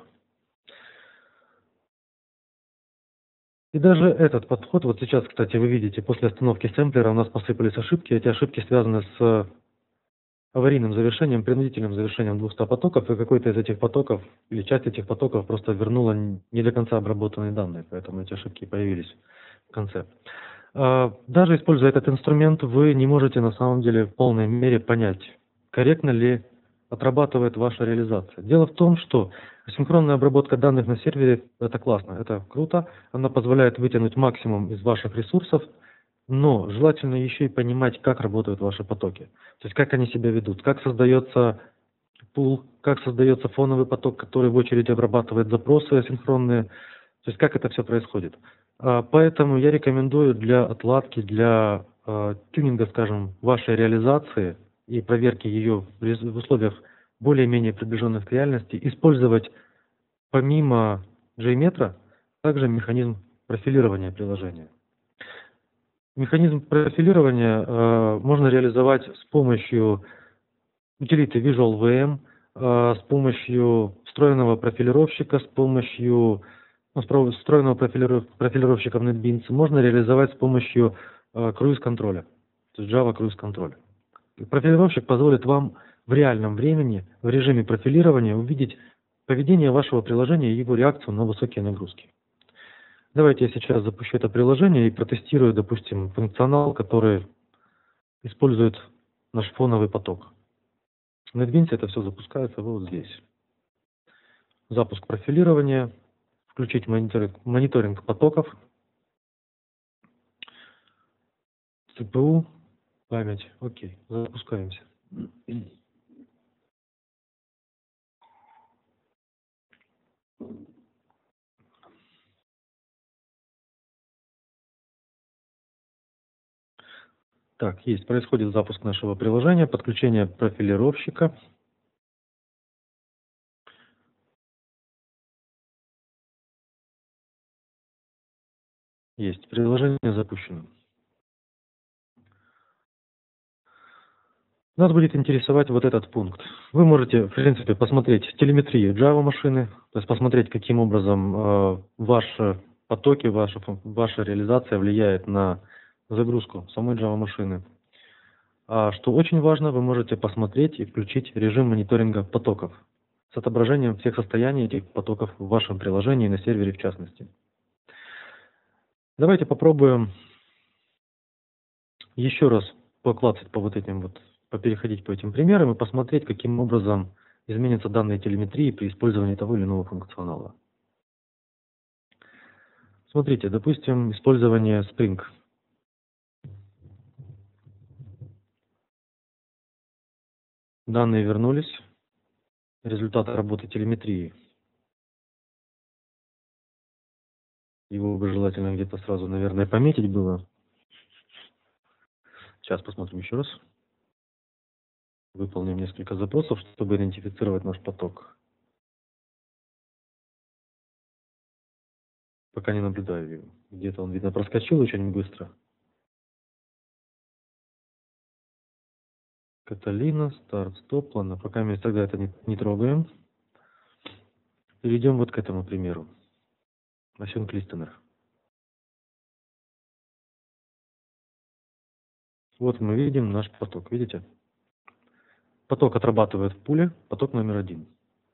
И даже этот подход, вот сейчас, кстати, вы видите, после остановки сэмплера у нас посыпались ошибки. Эти ошибки связаны с аварийным завершением, принудительным завершением 200 потоков, и какой-то из этих потоков или часть этих потоков просто вернула не до конца обработанные данные, поэтому эти ошибки появились в конце. Даже используя этот инструмент, вы не можете на самом деле в полной мере понять, корректно ли отрабатывает ваша реализация. Дело в том, что асинхронная обработка данных на сервере – это классно, это круто, она позволяет вытянуть максимум из ваших ресурсов, но желательно еще и понимать, как работают ваши потоки. То есть как они себя ведут, как создается пул, как создается фоновый поток, который в очереди обрабатывает запросы асинхронные, то есть как это все происходит. Поэтому я рекомендую для отладки, для тюнинга, скажем, вашей реализации и проверки ее в условиях более-менее приближенных к реальности, использовать помимо JMetra также механизм профилирования приложения. Механизм профилирования можно реализовать с помощью утилиты Visual VM, с помощью встроенного профилировщика, с помощью встроенного профилировщика в NetBeans. Можно реализовать с помощью круиз-контроля, то есть Java круиз-контроль. Профилировщик позволит вам в реальном времени, в режиме профилирования, увидеть поведение вашего приложения и его реакцию на высокие нагрузки. Давайте я сейчас запущу это приложение и протестирую, допустим, функционал, который использует наш фоновый поток. В NetBeans это все запускается вот здесь. Запуск профилирования, включить мониторинг потоков, CPU, память. Окей, запускаемся. Так, есть, происходит запуск нашего приложения, подключение профилировщика. Есть, приложение запущено. Нас будет интересовать вот этот пункт. Вы можете, в принципе, посмотреть телеметрию Java машины, то есть посмотреть, каким образом ваши потоки, ваша реализация влияет на загрузку самой Java машины. А что очень важно, вы можете посмотреть и включить режим мониторинга потоков с отображением всех состояний этих потоков в вашем приложении, на сервере в частности. Давайте попробуем еще раз поклацать по вот этим вот, попереходить по этим примерам и посмотреть, каким образом изменятся данные телеметрии при использовании того или иного функционала. Смотрите, допустим, использование Spring. Данные вернулись, результаты работы телеметрии. Его бы желательно где-то сразу, наверное, пометить было. Сейчас посмотрим еще раз. Выполним несколько запросов, чтобы идентифицировать наш поток. Пока не наблюдаю его. Где-то он, видно, проскочил очень быстро. Каталина, старт, стоп, ладно, пока мы тогда это не трогаем. Перейдем вот к этому примеру. Async Listener. Вот мы видим наш поток, видите? Поток отрабатывает в пуле, поток номер 1.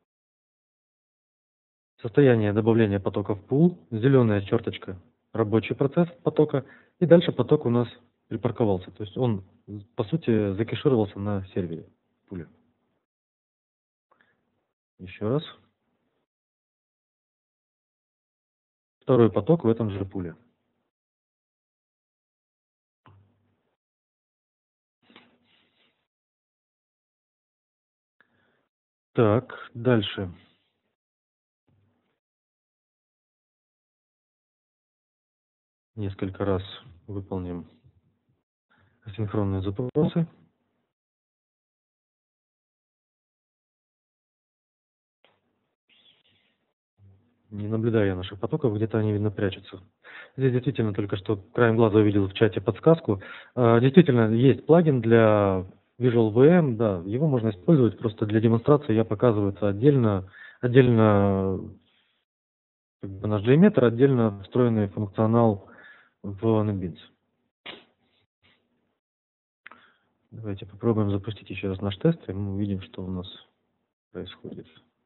Состояние добавления потока в пул, зеленая черточка, рабочий процесс потока, и дальше поток у нас припарковался. То есть он, по сути, закешировался на сервере пули. Еще раз. Второй поток в этом же пуле. Так, дальше. Несколько раз выполним асинхронные запросы. Не наблюдаю я наших потоков, где-то они, видно, прячутся. Здесь действительно только что краем глаза увидел в чате подсказку. Действительно, есть плагин для Visual VM, да, его можно использовать просто для демонстрации. Я показываю это отдельно как бы наш JMeter, отдельно встроенный функционал в NetBeans. Давайте попробуем запустить еще раз наш тест, и мы увидим, что у нас происходит.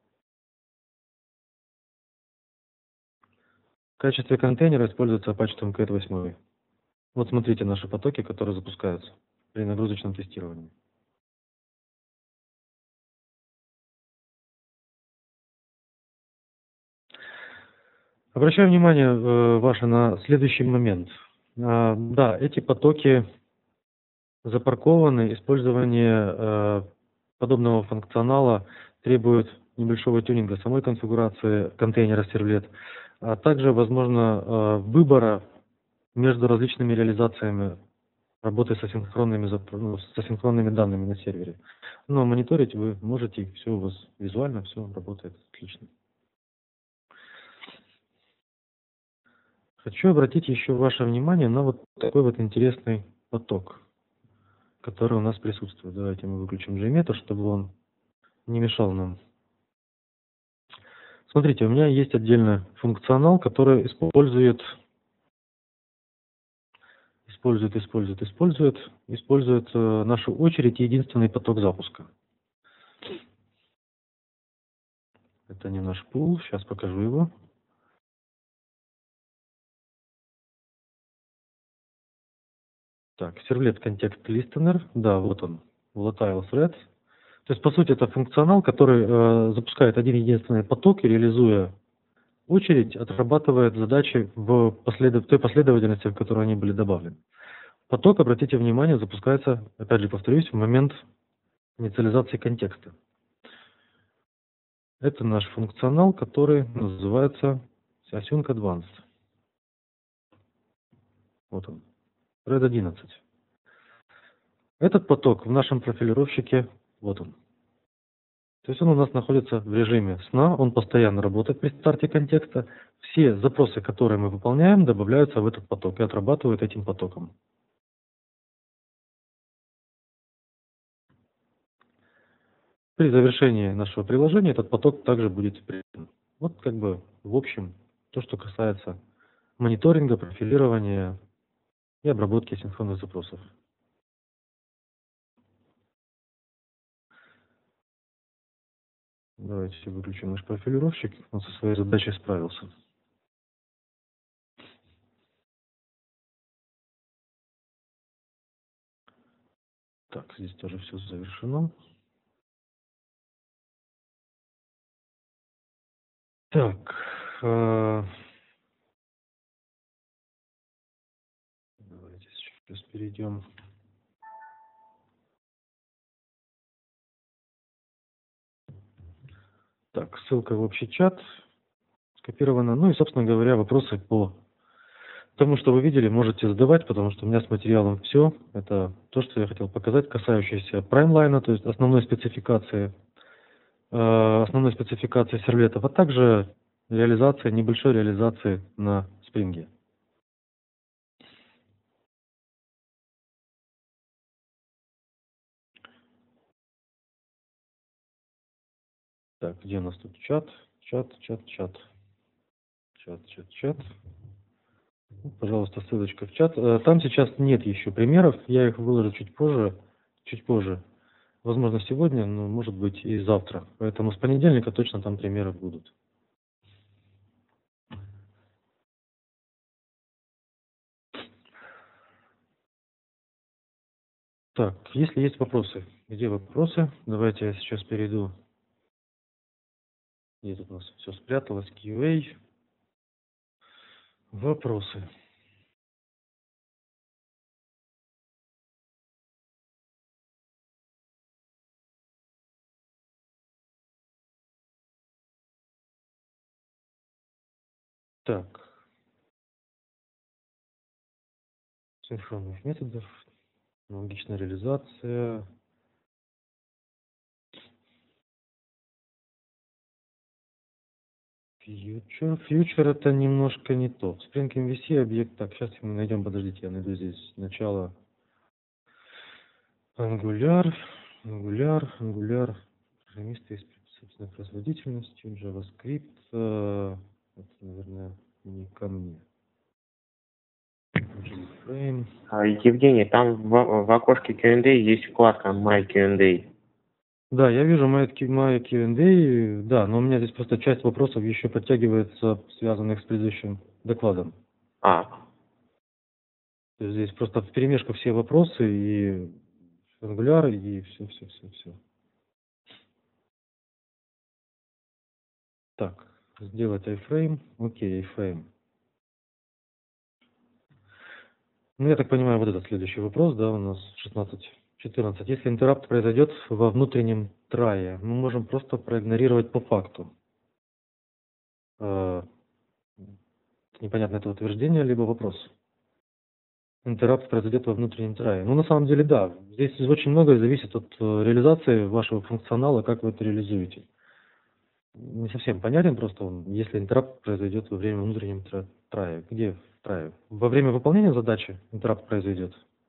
В качестве контейнера используется Apache Tomcat 8. Вот смотрите наши потоки, которые запускаются при нагрузочном тестировании. Обращаю внимание ваше на следующий момент. Да, эти потоки запаркованы, использование подобного функционала требует небольшого тюнинга самой конфигурации контейнера сервлет, а также, возможно, выбора между различными реализациями работы с асинхронными данными на сервере. Но мониторить вы можете, все у вас визуально, все работает отлично. Хочу обратить еще ваше внимание на вот такой вот интересный поток, который у нас присутствует. Давайте мы выключим JMeter, чтобы он не мешал нам. Смотрите, у меня есть отдельный функционал, который использует нашу очередь и единственный поток запуска. Это не наш пул, сейчас покажу его. Так, Servlet Context Listener, да, вот он, Volatile Thread. То есть, по сути, это функционал, который запускает один единственный поток и, реализуя очередь, отрабатывает задачи в той последовательности, в которой они были добавлены. Поток, обратите внимание, запускается, опять же повторюсь, в момент инициализации контекста. Это наш функционал, который называется Async Advanced. Вот он, Thread 11. Этот поток в нашем профилировщике, вот он. То есть он у нас находится в режиме сна, он постоянно работает при старте контекста. Все запросы, которые мы выполняем, добавляются в этот поток и отрабатывают этим потоком. При завершении нашего приложения этот поток также будет придан. Вот как бы в общем то, что касается мониторинга, профилирования и обработки синхронных запросов. Давайте выключим наш профилировщик, он со своей задачей справился. Так, здесь тоже все завершено. Так, давайте сейчас перейдем. Так, ссылка в общий чат скопирована. Ну и, собственно говоря, вопросы по тому, что вы видели, можете задавать, потому что у меня с материалом все. Это то, что я хотел показать, касающееся праймлайна, то есть основной спецификации сервлетов, а также небольшой реализации на Spring. Так, где у нас тут чат? Чат. Пожалуйста, ссылочка в чат. Там сейчас нет еще примеров, я их выложу чуть позже. Возможно, сегодня, но может быть и завтра. Поэтому с понедельника точно там примеры будут. Так, если есть вопросы, где вопросы? Давайте я сейчас перейду. Где тут у нас все спряталось? QA. Вопросы. Так, синхронных методов, аналогичная реализация. Фьючер это немножко не то. Spring MVC объект. Так, сейчас мы найдем, подождите, я найду здесь начало. Angular, программисты с собственной производительностью, JavaScript. Это, наверное, не ко мне. JFrame. Евгений, там в окошке Q&A есть вкладка My Q&A. Да, я вижу My Q&A, да, но у меня здесь просто часть вопросов еще подтягивается, связанных с предыдущим докладом. То есть здесь просто вперемешку все вопросы, и Angular, и все. Так, сделать iframe. Окей, iframe. Ну, я так понимаю, вот этот следующий вопрос, да, у нас 16-14. Если интеррапт произойдет во внутреннем трае, мы можем просто проигнорировать по факту. Непонятно, это утверждение, либо вопрос. Интеррапт произойдет во внутреннем трае. Ну, на самом деле, да. Здесь очень многое зависит от реализации вашего функционала, как вы это реализуете. Не совсем понятен просто он, если интеррапт произойдет во время внутреннего трая. Где в трае? Во время выполнения задачи интеррапт произойдет?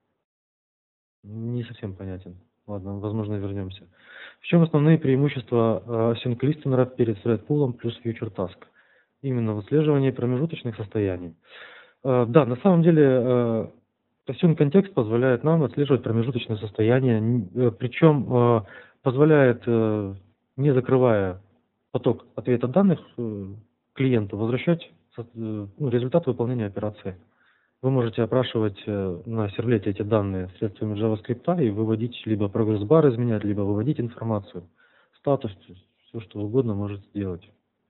Не совсем понятен. Ладно, возможно, вернемся. В чем основные преимущества async listener перед thread-пулом плюс future task? Именно в отслеживании промежуточных состояний. Да, на самом деле async контекст позволяет нам отслеживать промежуточные состояния, причем позволяет, не закрывая поток ответа данных клиенту, возвращать результат выполнения операции. Вы можете опрашивать на сервлете эти данные средствами JavaScript и выводить либо прогресс-бар изменять, либо выводить информацию, статус, все что угодно можете сделать.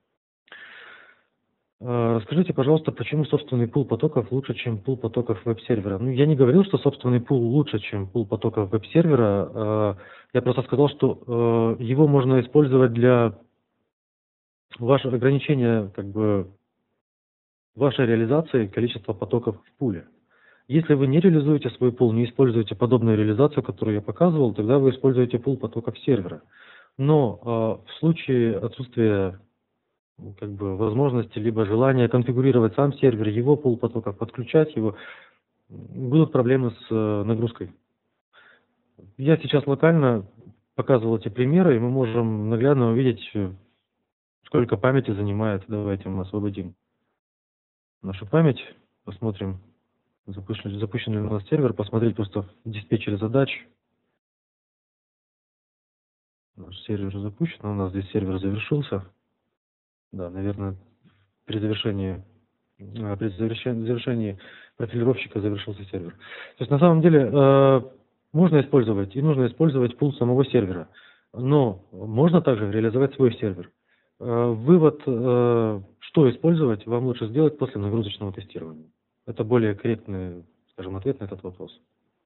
Расскажите, пожалуйста, почему собственный пул потоков лучше, чем пул потоков веб-сервера? Ну, я не говорил, что собственный пул лучше, чем пул потоков веб-сервера. Я просто сказал, что его можно использовать для вашего ограничения, вашей реализации количества потоков в пуле. Если вы не реализуете свой пул, не используете подобную реализацию, которую я показывал, тогда вы используете пул потоков сервера. Но в случае отсутствия возможности либо желания конфигурировать сам сервер, его пул потоков, подключать его, будут проблемы с нагрузкой. Я сейчас локально показывал эти примеры, и мы можем наглядно увидеть, сколько памяти занимает. Давайте мы освободим нашу память, посмотрим, запущен ли у нас сервер, посмотреть просто в диспетчере задач. Наш сервер запущен, у нас здесь сервер завершился. Да, наверное, при завершении профилировщика завершился сервер. То есть на самом деле можно использовать и нужно использовать пул самого сервера, но можно также реализовать свой сервер. Вывод, что использовать, вам лучше сделать после нагрузочного тестирования. Это более корректный, скажем, ответ на этот вопрос.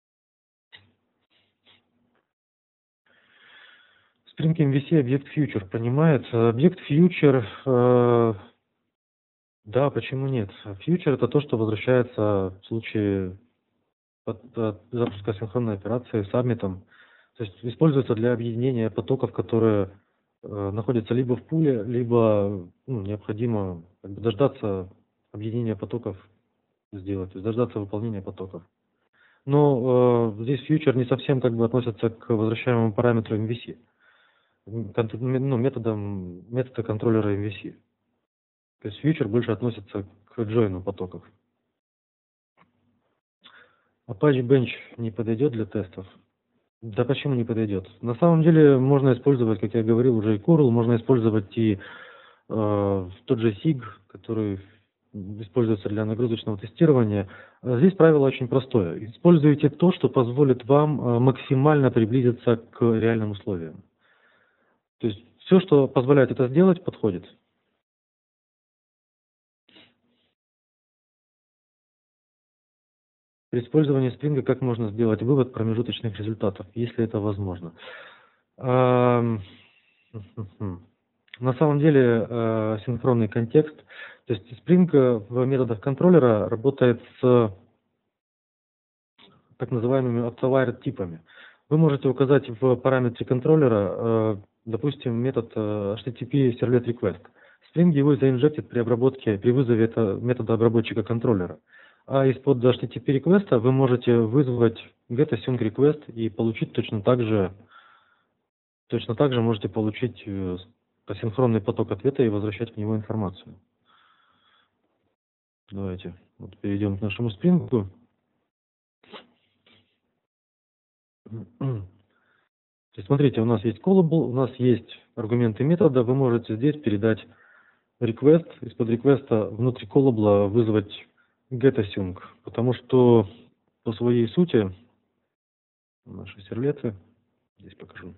Spring MVC объект future понимает. Объект future, да, почему нет? Future это то, что возвращается в случае запуска синхронной операции с сабмитом. То есть используется для объединения потоков, которые находятся либо в пуле, либо необходимо дождаться объединения потоков сделать, то есть дождаться выполнения потоков. Но здесь future не совсем относится к возвращаемому параметру MVC, метода контроллера MVC. То есть future больше относится к джойну потоков. Apache Bench не подойдет для тестов? Да почему не подойдет? На самом деле можно использовать, как я говорил, уже и Curl, можно использовать и тот же SIG, который используется для нагрузочного тестирования. Здесь правило очень простое. Используйте то, что позволит вам максимально приблизиться к реальным условиям. То есть все, что позволяет это сделать, подходит. При использовании Spring как можно сделать вывод промежуточных результатов, если это возможно? На самом деле синхронный контекст, то То есть Spring в методах контроллера работает с так называемыми auto-wired типами. Вы можете указать в параметре контроллера, допустим, метод HTTP Servlet Request. Spring его заинжектит при обработке, при вызове этого метода обработчика контроллера. А из-под HTTP request вы можете вызвать getAsync request и получить точно так же можете получить асинхронный поток ответа и возвращать в него информацию. Давайте вот перейдем к нашему Spring. То есть, смотрите, у нас есть callable, у нас есть аргументы метода, вы можете здесь передать request, из-под request внутри callable вызвать getAsync, потому что по своей сути наши сервлеты, здесь покажу,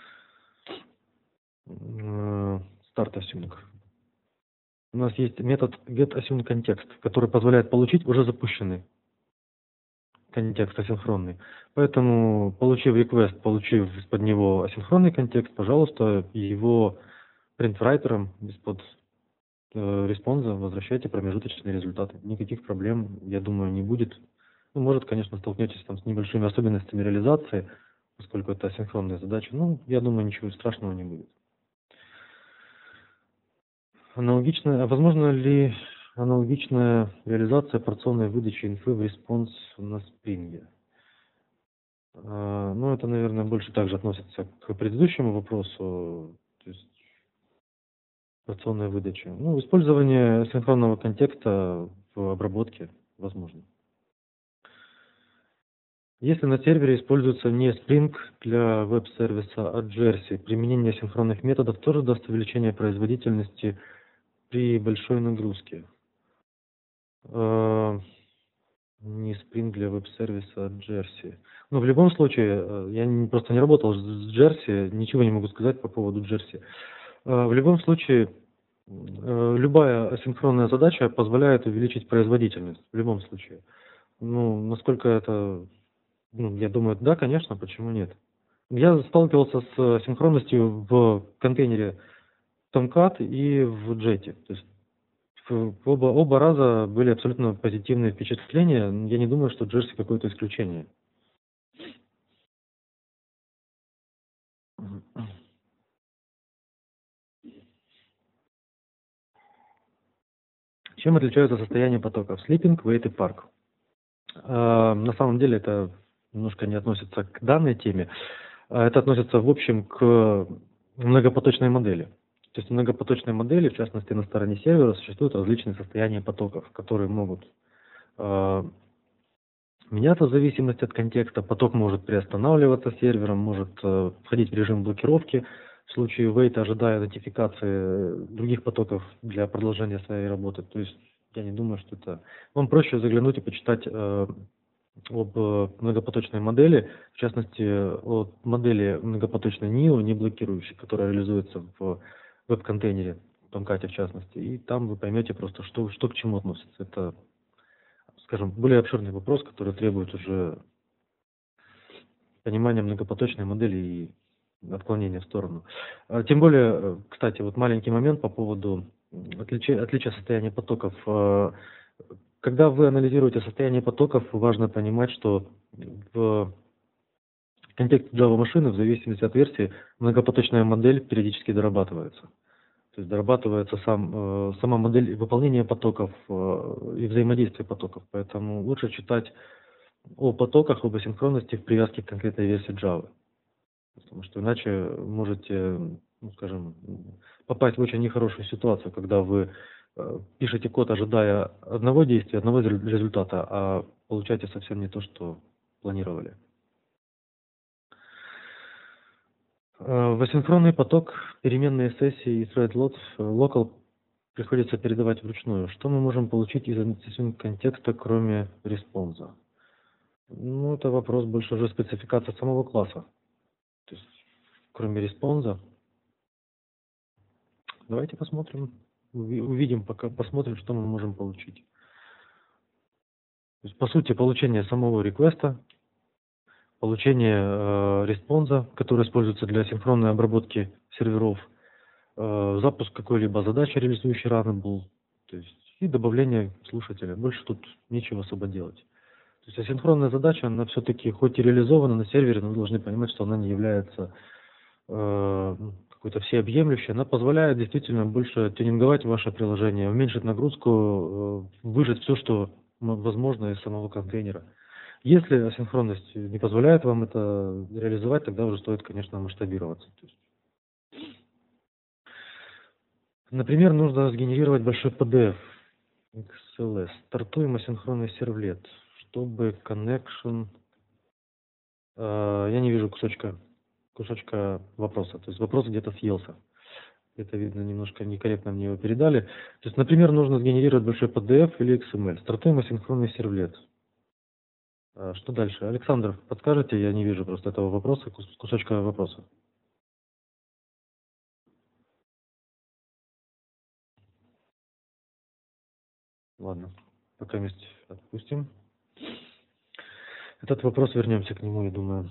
startAsync. У нас есть метод getAsyncContext, который позволяет получить уже запущенный контекст асинхронный. Поэтому, получив request, получив из-под него асинхронный контекст, пожалуйста, его printwriter из-под респонса возвращайте промежуточные результаты. Никаких проблем, я думаю, не будет. Ну, может, конечно, столкнетесь там с небольшими особенностями реализации, поскольку это асинхронная задача. Ну, я думаю, ничего страшного не будет. Возможно ли аналогичная реализация порционной выдачи инфы в респонс на Spring? Ну, это, наверное, больше также относится к предыдущему вопросу, то есть порционная выдача. Ну, использование синхронного контекста в обработке возможно. Если на сервере используется не Spring для веб-сервиса, а Jersey, применение синхронных методов тоже даст увеличение производительности при большой нагрузке. Не Spring для веб-сервиса, а Jersey. Но в любом случае, я просто не работал с Jersey, ничего не могу сказать по поводу Jersey. В любом случае, любая асинхронная задача позволяет увеличить производительность. В любом случае. Ну, насколько это... я думаю, да, конечно, почему нет. Я сталкивался с синхронностью в контейнере Tomcat и в Jetty. То есть оба раза были абсолютно позитивные впечатления. Я не думаю, что Jersey какое-то исключение. Чем отличаются состояния потоков Sleeping, Wait и Park? На самом деле это немножко не относится к данной теме. Это относится в общем к многопоточной модели. То есть в многопоточной модели, в частности на стороне сервера, существуют различные состояния потоков, которые могут меняться в зависимости от контекста. Поток может приостанавливаться сервером, может входить в режим блокировки. В случае wait, ожидая нотификации других потоков для продолжения своей работы. То есть я не думаю, что это... Вам проще заглянуть и почитать об многопоточной модели, в частности, о модели многопоточной NIO, не блокирующей, которая реализуется в веб-контейнере, в Tomcat в частности. И там вы поймете просто, что к чему относится. Это, скажем, более обширный вопрос, который требует уже понимания многопоточной модели и отклонения в сторону. Тем более, кстати, вот маленький момент по поводу отличия состояния потоков. Когда вы анализируете состояние потоков, важно понимать, что в контексте Java машины, в зависимости от версии, многопоточная модель периодически дорабатывается. То есть дорабатывается сама модель выполнения потоков и взаимодействия потоков. Поэтому лучше читать о потоках, об асинхронности в привязке к конкретной версии Java. Потому что иначе можете, скажем, попасть в очень нехорошую ситуацию, когда вы пишете код, ожидая одного действия, одного результата, а получаете совсем не то, что планировали. В асинхронный поток переменные сессии и thread local приходится передавать вручную. Что мы можем получить из async контекста, кроме респонса? Ну, это вопрос больше уже спецификации самого класса. То есть, кроме респонса. Давайте посмотрим, увидим, пока посмотрим, что мы можем получить. То есть, по сути, получение самого реквеста, получение респонса, который используется для синхронной обработки серверов, запуск какой-либо задачи, реализующей Runnable, То есть и добавление слушателя. Больше тут нечего особо делать. То есть асинхронная задача, она все-таки хоть и реализована на сервере, но вы должны понимать, что она не является какой-то всеобъемлющей. Она позволяет действительно больше тюнинговать ваше приложение, уменьшить нагрузку, выжать все, что возможно из самого контейнера. Если асинхронность не позволяет вам это реализовать, тогда уже стоит, конечно, масштабироваться. То есть, например, нужно сгенерировать большой PDF. XLS. Стартуем асинхронный сервлет, чтобы connection... я не вижу кусочка вопроса. То есть вопрос где-то съелся. Это, видно, немножко некорректно мне его передали. То есть, например, нужно сгенерировать большой PDF или XML. Стартуем асинхронный сервлет. Что дальше? Александр, подскажете? Я не вижу просто этого вопроса, кусочка вопроса. Ладно, пока вместе отпустим. Этот вопрос, вернемся к нему, я думаю.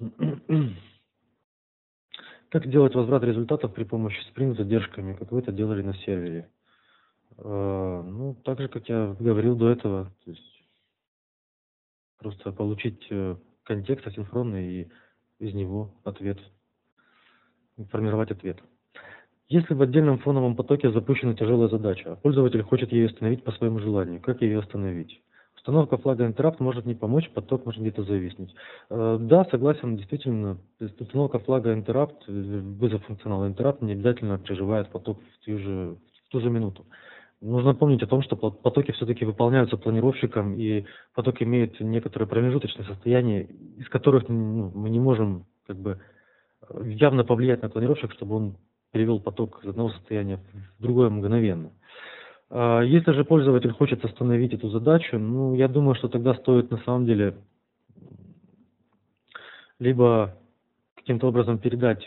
Как сделать возврат результатов при помощи Spring с задержками, как вы это делали на сервере? Ну, так же, как я говорил до этого, то есть просто получить контекст асинхронный и из него ответ, формировать ответ. Если в отдельном фоновом потоке запущена тяжелая задача, а пользователь хочет ее остановить по своему желанию, как ее остановить? Установка флага Interrupt может не помочь, поток может где-то зависнуть. Да, согласен, действительно, установка флага Interrupt, вызов функционала Interrupt не обязательно приживает поток в ту же минуту. Нужно помнить о том, что потоки все-таки выполняются планировщиком, и поток имеет некоторые промежуточные состояния, из которых мы не можем явно повлиять на планировщик, чтобы он перевел поток из одного состояния в другое мгновенно. Если же пользователь хочет остановить эту задачу, я думаю, что тогда стоит на самом деле либо каким-то образом передать,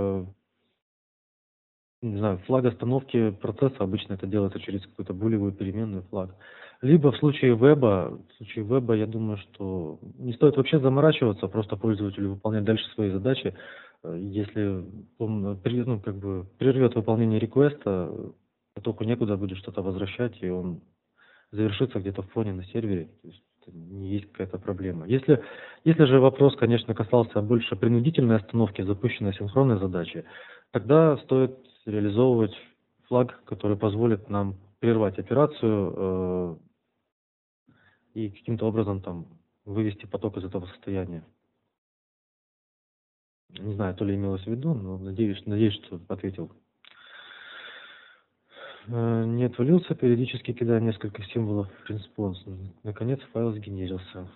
не знаю, флаг остановки процесса, обычно это делается через какую-то булевую переменную флаг. Либо в случае веба, я думаю, что не стоит вообще заморачиваться, просто пользователю выполнять дальше свои задачи. Если он прервет выполнение реквеста, потоку некуда будет что-то возвращать, и он завершится где-то в фоне на сервере. То есть это не есть какая-то проблема. Если же вопрос, конечно, касался больше принудительной остановки запущенной синхронной задачи, тогда стоит реализовывать флаг, который позволит нам прервать операцию и каким-то образом там вывести поток из этого состояния. Не знаю, то ли имелось в виду, но надеюсь, что ответил. Не отвалился, периодически кидая несколько символов в response. Наконец файл сгенерился.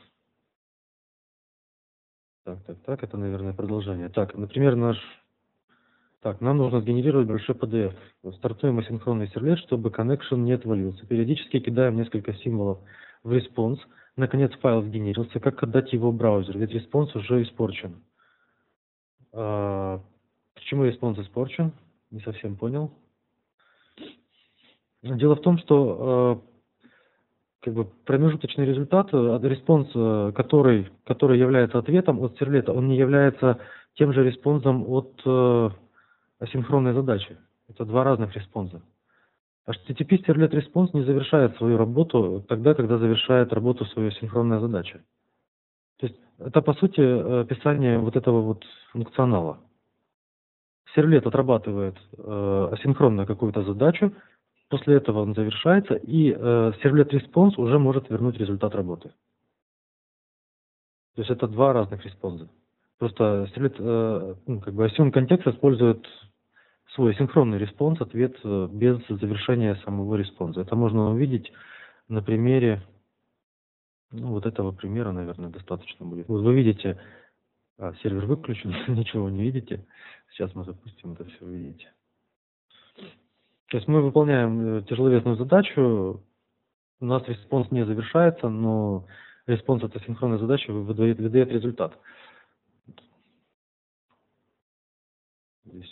Так, это, наверное, продолжение. Так, например, нам нужно сгенерировать большой PDF. Стартуем асинхронный сервлет, чтобы connection не отвалился. Периодически кидаем несколько символов в response. Наконец файл сгенерился. Как отдать его в браузер? Ведь response уже испорчен. Почему response испорчен? Не совсем понял. Дело в том, что промежуточный результат, респонс, который является ответом от сервлета, он не является тем же респонсом от асинхронной задачи. Это два разных респонса. HTTP сервлет респонс не завершает свою работу тогда, когда завершает работу свою асинхронная задача. То есть это по сути описание вот этого вот функционала. Сервлет отрабатывает асинхронно какую-то задачу, после этого он завершается, и сервлет респонс уже может вернуть результат работы. То есть это два разных респонса. Просто сервлет, async контекст использует свой синхронный респонс, ответ без завершения самого респонса. Это можно увидеть на примере, вот этого примера, наверное, достаточно будет. Вот вы видите, сервер выключен, ничего не видите. Сейчас мы запустим, это все увидите. То есть мы выполняем тяжеловесную задачу, у нас респонс не завершается, но респонс от асинхронной задачи выдает результат. Здесь.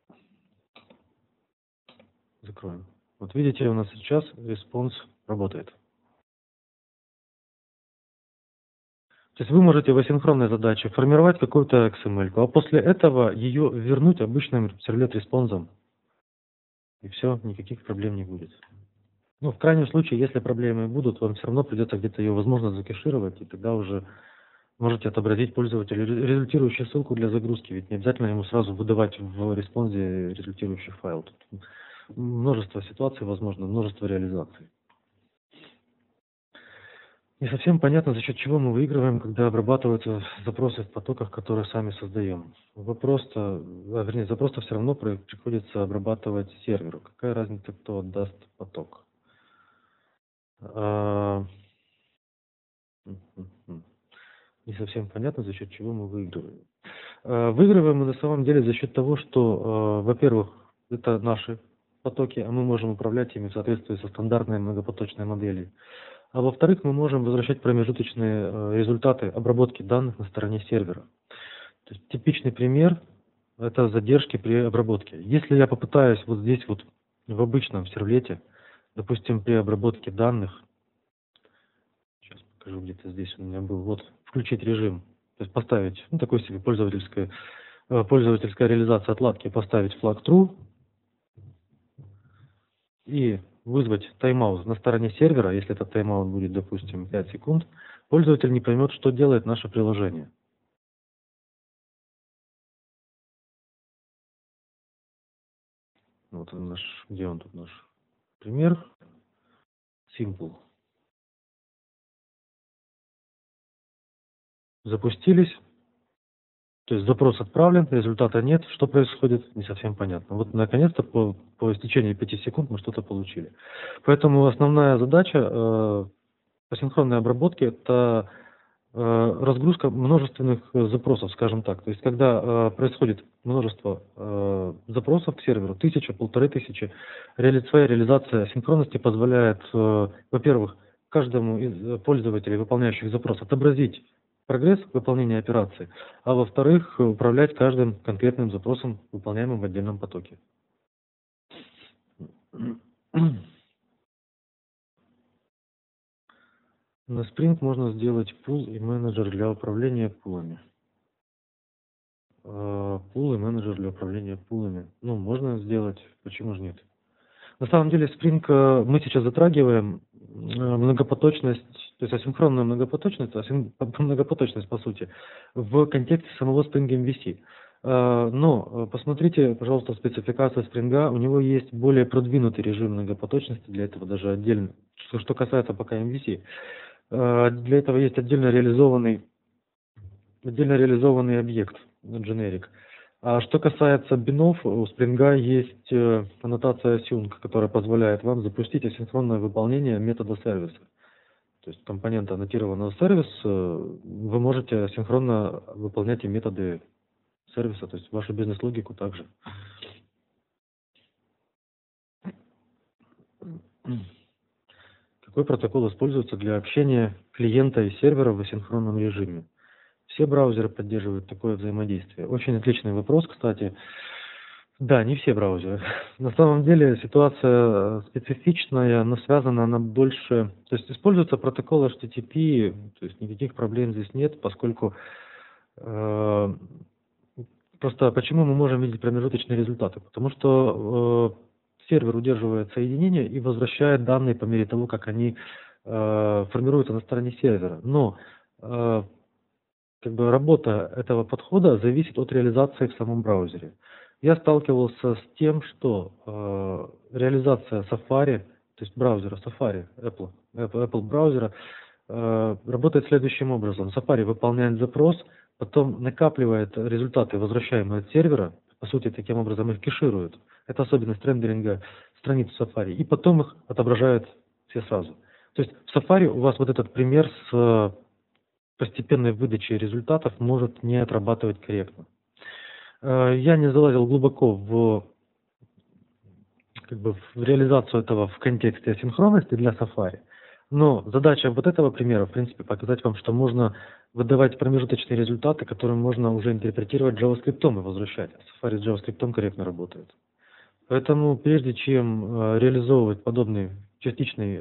Закроем. Вот видите, у нас сейчас респонс работает. То есть вы можете в асинхронной задаче формировать какую-то XML, а после этого ее вернуть обычным сервлет респонсом. И все, никаких проблем не будет. Ну, в крайнем случае, если проблемы будут, вам все равно придется где-то ее, возможно, закэшировать, и тогда уже можете отобразить пользователю результирующую ссылку для загрузки, ведь не обязательно ему сразу выдавать в респонсе результирующий файл. Тут множество ситуаций возможно, множество реализаций. Не совсем понятно, за счет чего мы выигрываем, когда обрабатываются запросы в потоках, которые сами создаем. Запрос-то все равно приходится обрабатывать серверу. Какая разница, кто отдаст поток? Не совсем понятно, за счет чего мы выигрываем. Выигрываем мы на самом деле за счет того, что, во-первых, это наши потоки, а мы можем управлять ими в соответствии со стандартной многопоточной моделью. А во-вторых, мы можем возвращать промежуточные результаты обработки данных на стороне сервера. То есть типичный пример – это задержки при обработке. Если я попытаюсь вот здесь вот в обычном сервлете, допустим, при обработке данных, сейчас покажу, где-то здесь у меня был, вот, включить режим, то есть поставить, ну, такой себе пользовательская реализация отладки, поставить флаг true и вызвать тайм-аут на стороне сервера, если этот тайм-аут будет, допустим, 5 секунд, пользователь не поймет, что делает наше приложение. Вот он наш, где он тут наш пример? Simple. Запустились. То есть запрос отправлен, результата нет. Что происходит, не совсем понятно. Вот наконец-то по истечении 5 секунд мы что-то получили. Поэтому основная задача по синхронной обработке – это разгрузка множественных запросов, скажем так. То есть когда происходит множество запросов к серверу, 1000, 1500, своя реализация синхронности позволяет, во-первых, каждому из пользователей, выполняющих запрос, отобразить прогресс выполнения операции, а во-вторых, управлять каждым конкретным запросом, выполняемым в отдельном потоке. На Spring можно сделать пул и менеджер для управления пулами. Пул и менеджер для управления пулами. Ну, можно сделать, почему же нет? На самом деле Spring мы сейчас затрагиваем многопоточность, то есть асинхронную многопоточность, многопоточность по сути, в контексте самого Spring MVC. Но посмотрите, пожалуйста, спецификацию Spring, у него есть более продвинутый режим многопоточности, для этого даже отдельно, что касается пока MVC. Для этого есть отдельно реализованный объект, generic. А что касается бинов, у Spring есть аннотация async, которая позволяет вам запустить асинхронное выполнение метода сервиса. То есть компонента аннотированного сервиса вы можете асинхронно выполнять и методы сервиса, то есть вашу бизнес-логику также. Какой протокол используется для общения клиента и сервера в асинхронном режиме? Все браузеры поддерживают такое взаимодействие. Очень отличный вопрос, кстати. Да, не все браузеры. На самом деле ситуация специфичная, но связана она больше... То есть используется протокол HTTP, то есть никаких проблем здесь нет, поскольку... Просто почему мы можем видеть промежуточные результаты? Потому что сервер удерживает соединение и возвращает данные по мере того, как они формируются на стороне сервера. Но как бы работа этого подхода зависит от реализации в самом браузере. Я сталкивался с тем, что реализация Safari, то есть браузера Safari, Apple браузера, работает следующим образом. Safari выполняет запрос, потом накапливает результаты, возвращаемые от сервера, по сути, таким образом их кэширует. Это особенность рендеринга страниц Safari. И потом их отображает все сразу. То есть в Safari у вас вот этот пример с постепенной выдачей результатов может не отрабатывать корректно. Я не залазил глубоко в реализацию этого в контексте асинхронности для Safari. Но задача вот этого примера, в принципе, показать вам, что можно выдавать промежуточные результаты, которые можно уже интерпретировать JavaScript и возвращать. Safari с JavaScript корректно работает. Поэтому прежде чем реализовывать подобный частичный,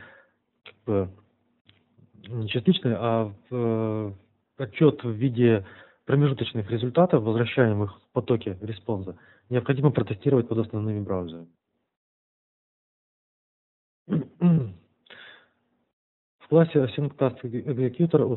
не частичный, а отчет в виде промежуточных результатов, возвращаемых в потоке респонса, необходимо протестировать под основными браузерами. классе AsyncTaskExecutor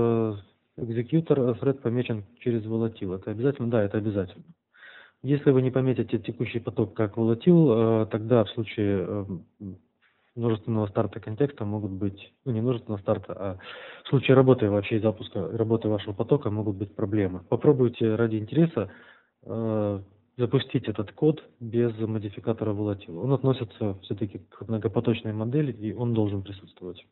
thread помечен через волатил. Это обязательно? Да, это обязательно. Если вы не пометите текущий поток как волатил, тогда в случае множественного старта контекста могут быть, ну не множественного старта, а в случае работы вообще и запуска работы вашего потока могут быть проблемы. Попробуйте ради интереса запустить этот код без модификатора волатил. Он относится все-таки к многопоточной модели, и он должен присутствовать.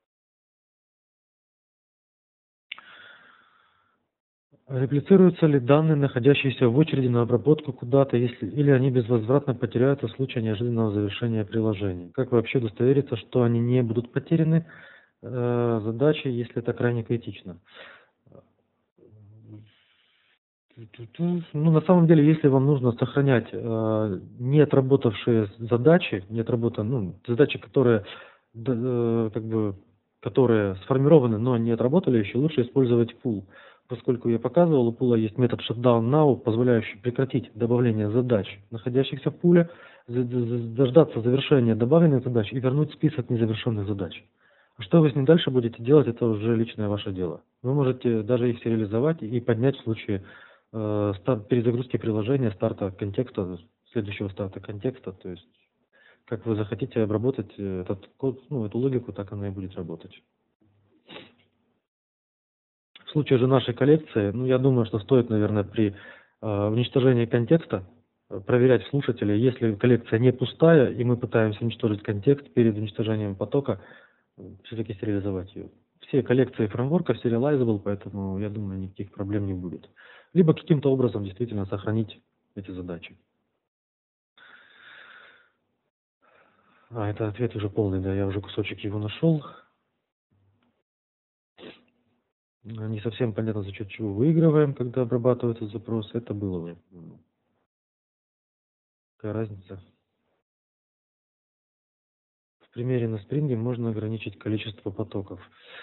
Реплицируются ли данные, находящиеся в очереди на обработку куда-то, или они безвозвратно потеряются в случае неожиданного завершения приложения? Как вообще удостовериться, что они не будут потеряны? Задачи, если это крайне критично. Ну, на самом деле, если вам нужно сохранять не отработавшие задачи, задачи, которые которые сформированы, но не отработали еще, лучше использовать пул. Поскольку я показывал, у пула есть метод shutdown now, позволяющий прекратить добавление задач, находящихся в пуле, дождаться завершения добавленных задач и вернуть список незавершенных задач. Что вы с ним дальше будете делать, это уже личное ваше дело. Вы можете даже их сериализовать и поднять в случае перезагрузки приложения, старта контекста, следующего старта контекста. То есть, как вы захотите обработать этот код, эту логику, так она и будет работать. В случае же нашей коллекции, я думаю, что стоит, наверное, при уничтожении контекста проверять слушателя. Если коллекция не пустая, и мы пытаемся уничтожить контекст перед уничтожением потока, все-таки сериализовать ее. Все коллекции фреймворка serializable, поэтому, я думаю, никаких проблем не будет. Либо каким-то образом действительно сохранить эти задачи. Это ответ уже полный, да, я уже кусочек его нашел. Не совсем понятно, за счет чего выигрываем, когда обрабатывается запрос. Это было уже. Какая разница? В примере на спринге можно ограничить количество потоков.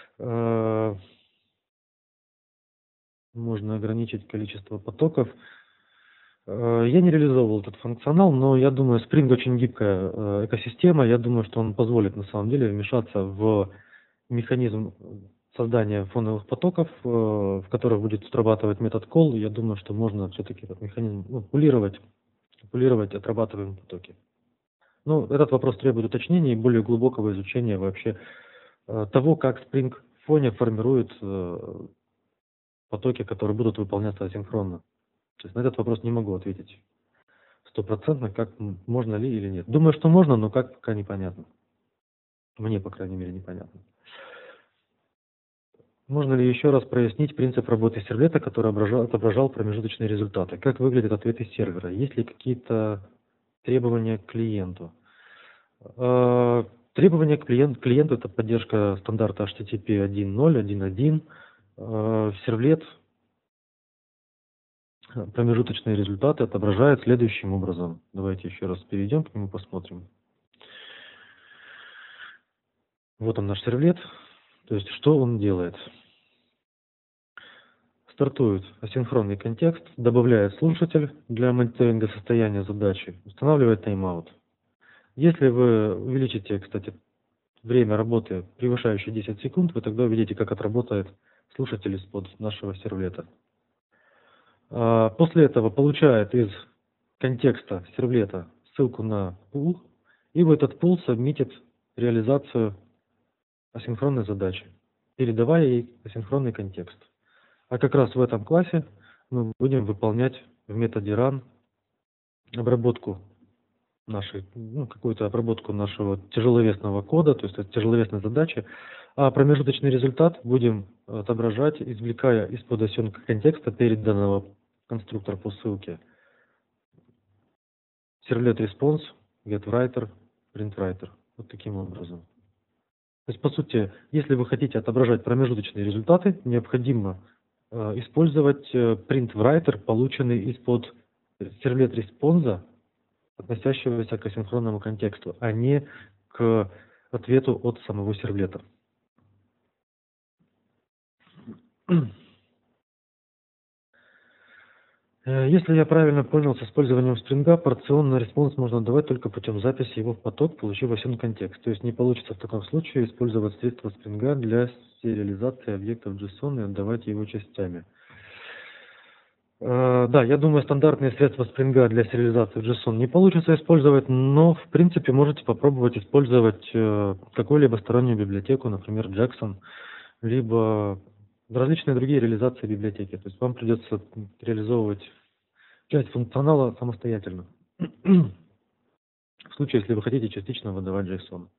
Можно ограничить количество потоков. Я не реализовывал этот функционал, но я думаю, Spring очень гибкая экосистема. Я думаю, что он позволит на самом деле вмешаться в механизм создания фоновых потоков, в которых будет срабатывать метод call. Я думаю, что можно все-таки этот механизм пулировать отрабатываемые потоки. Но этот вопрос требует уточнения и более глубокого изучения вообще того, как Spring в фоне формирует потоки, которые будут выполняться асинхронно. То есть на этот вопрос не могу ответить стопроцентно, как можно ли или нет. Думаю, что можно, но как пока непонятно. Мне, по крайней мере, непонятно. Можно ли еще раз прояснить принцип работы сервлета, который отображал промежуточные результаты? Как выглядят ответы сервера? Есть ли какие-то требования к клиенту? Требования к клиенту – это поддержка стандарта HTTP 1.0, 1.1. Сервлет промежуточные результаты отображает следующим образом. Давайте еще раз перейдем к нему, посмотрим. Вот он наш сервлет. То есть, что он делает? Стартует асинхронный контекст, добавляет слушатель для мониторинга состояния задачи, устанавливает тайм-аут. Если вы увеличите, кстати, время работы, превышающее 10 секунд, вы тогда увидите, как отработает слушатель из-под нашего сервлета. После этого получает из контекста сервлета ссылку на пул, и в этот пул сабмитит реализацию асинхронной задачи, передавая ей асинхронный контекст. А как раз в этом классе мы будем выполнять в методе run обработку какую-то обработку нашего тяжеловесного кода, то есть это тяжеловесной задачи, а промежуточный результат будем отображать, извлекая из-под async контекста переданного конструктора по ссылке servlet response, getWriter, printWriter. Вот таким образом. То есть, по сути, если вы хотите отображать промежуточные результаты, необходимо использовать printWriter, полученный из-под servlet response, относящегося к асинхронному контексту, а не к ответу от самого сервлета. Если я правильно понял, с использованием Spring, порционный респонс можно давать только путем записи его в поток, получив async-контекст. То есть не получится в таком случае использовать средства Spring для сериализации объектов JSON и отдавать его частями. Да, я думаю, стандартные средства Spring для сериализации JSON не получится использовать, но в принципе можете попробовать использовать какую-либо стороннюю библиотеку, например, Jackson, либо различные другие реализации библиотеки. То есть вам придется реализовывать часть функционала самостоятельно. В случае, если вы хотите частично выдавать JSON.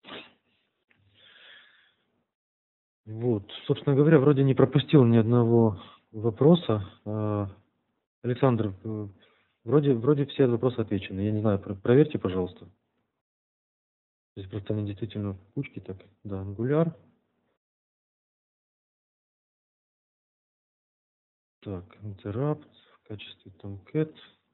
Вот, собственно говоря, вроде не пропустил ни одного вопроса. Александр, вроде все вопросы отвечены. Я не знаю, проверьте, пожалуйста. Здесь просто они действительно в кучке так. Да, Angular. Так, Interrupt в качестве Tomcat.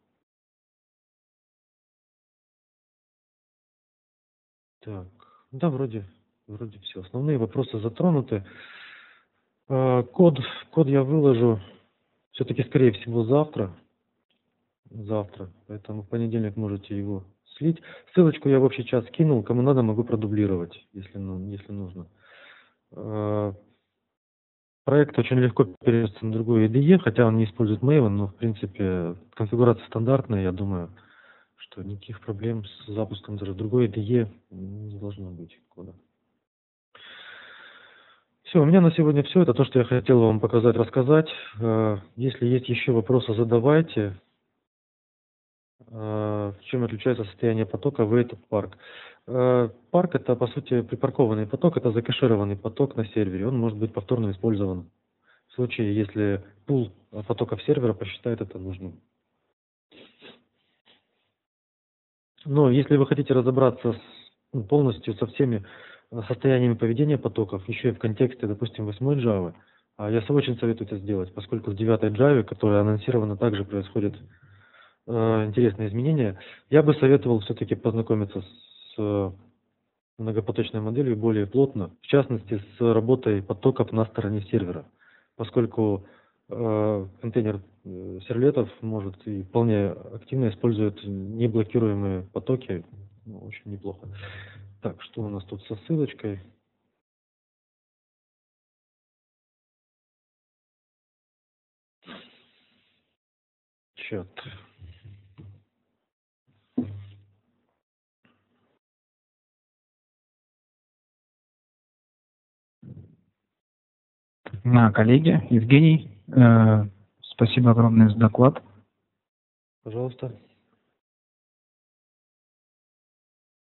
Так, да, вроде все. Основные вопросы затронуты. Код я выложу все-таки, скорее всего, завтра. Поэтому в понедельник можете его слить. Ссылочку я в общий чат скинул. Кому надо, могу продублировать, если нужно. Проект очень легко переносится на другую IDE, хотя он не использует Maven, но в принципе конфигурация стандартная. Я думаю, что никаких проблем с запуском даже другой IDE не должно быть кода. Все, у меня на сегодня все. Это то, что я хотел вам показать, рассказать. Если есть еще вопросы, задавайте. Чем отличается состояние потока Waited Park? Парк — это, по сути, припаркованный поток, это закэшированный поток на сервере. Он может быть повторно использован в случае, если пул потоков сервера посчитает это нужным. Но если вы хотите разобраться полностью со всеми состояниями поведения потоков, еще и в контексте, допустим, 8 Java, я очень советую это сделать, поскольку в 9 Java, которая анонсирована, также происходит интересные изменения. Я бы советовал все-таки познакомиться с многопоточной моделью более плотно, в частности, с работой потоков на стороне сервера, поскольку контейнер сервлетов может и вполне активно использует неблокируемые потоки. Очень неплохо. Так, что у нас тут со ссылочкой? Чат. Коллеги, Евгений, спасибо огромное за доклад. Пожалуйста.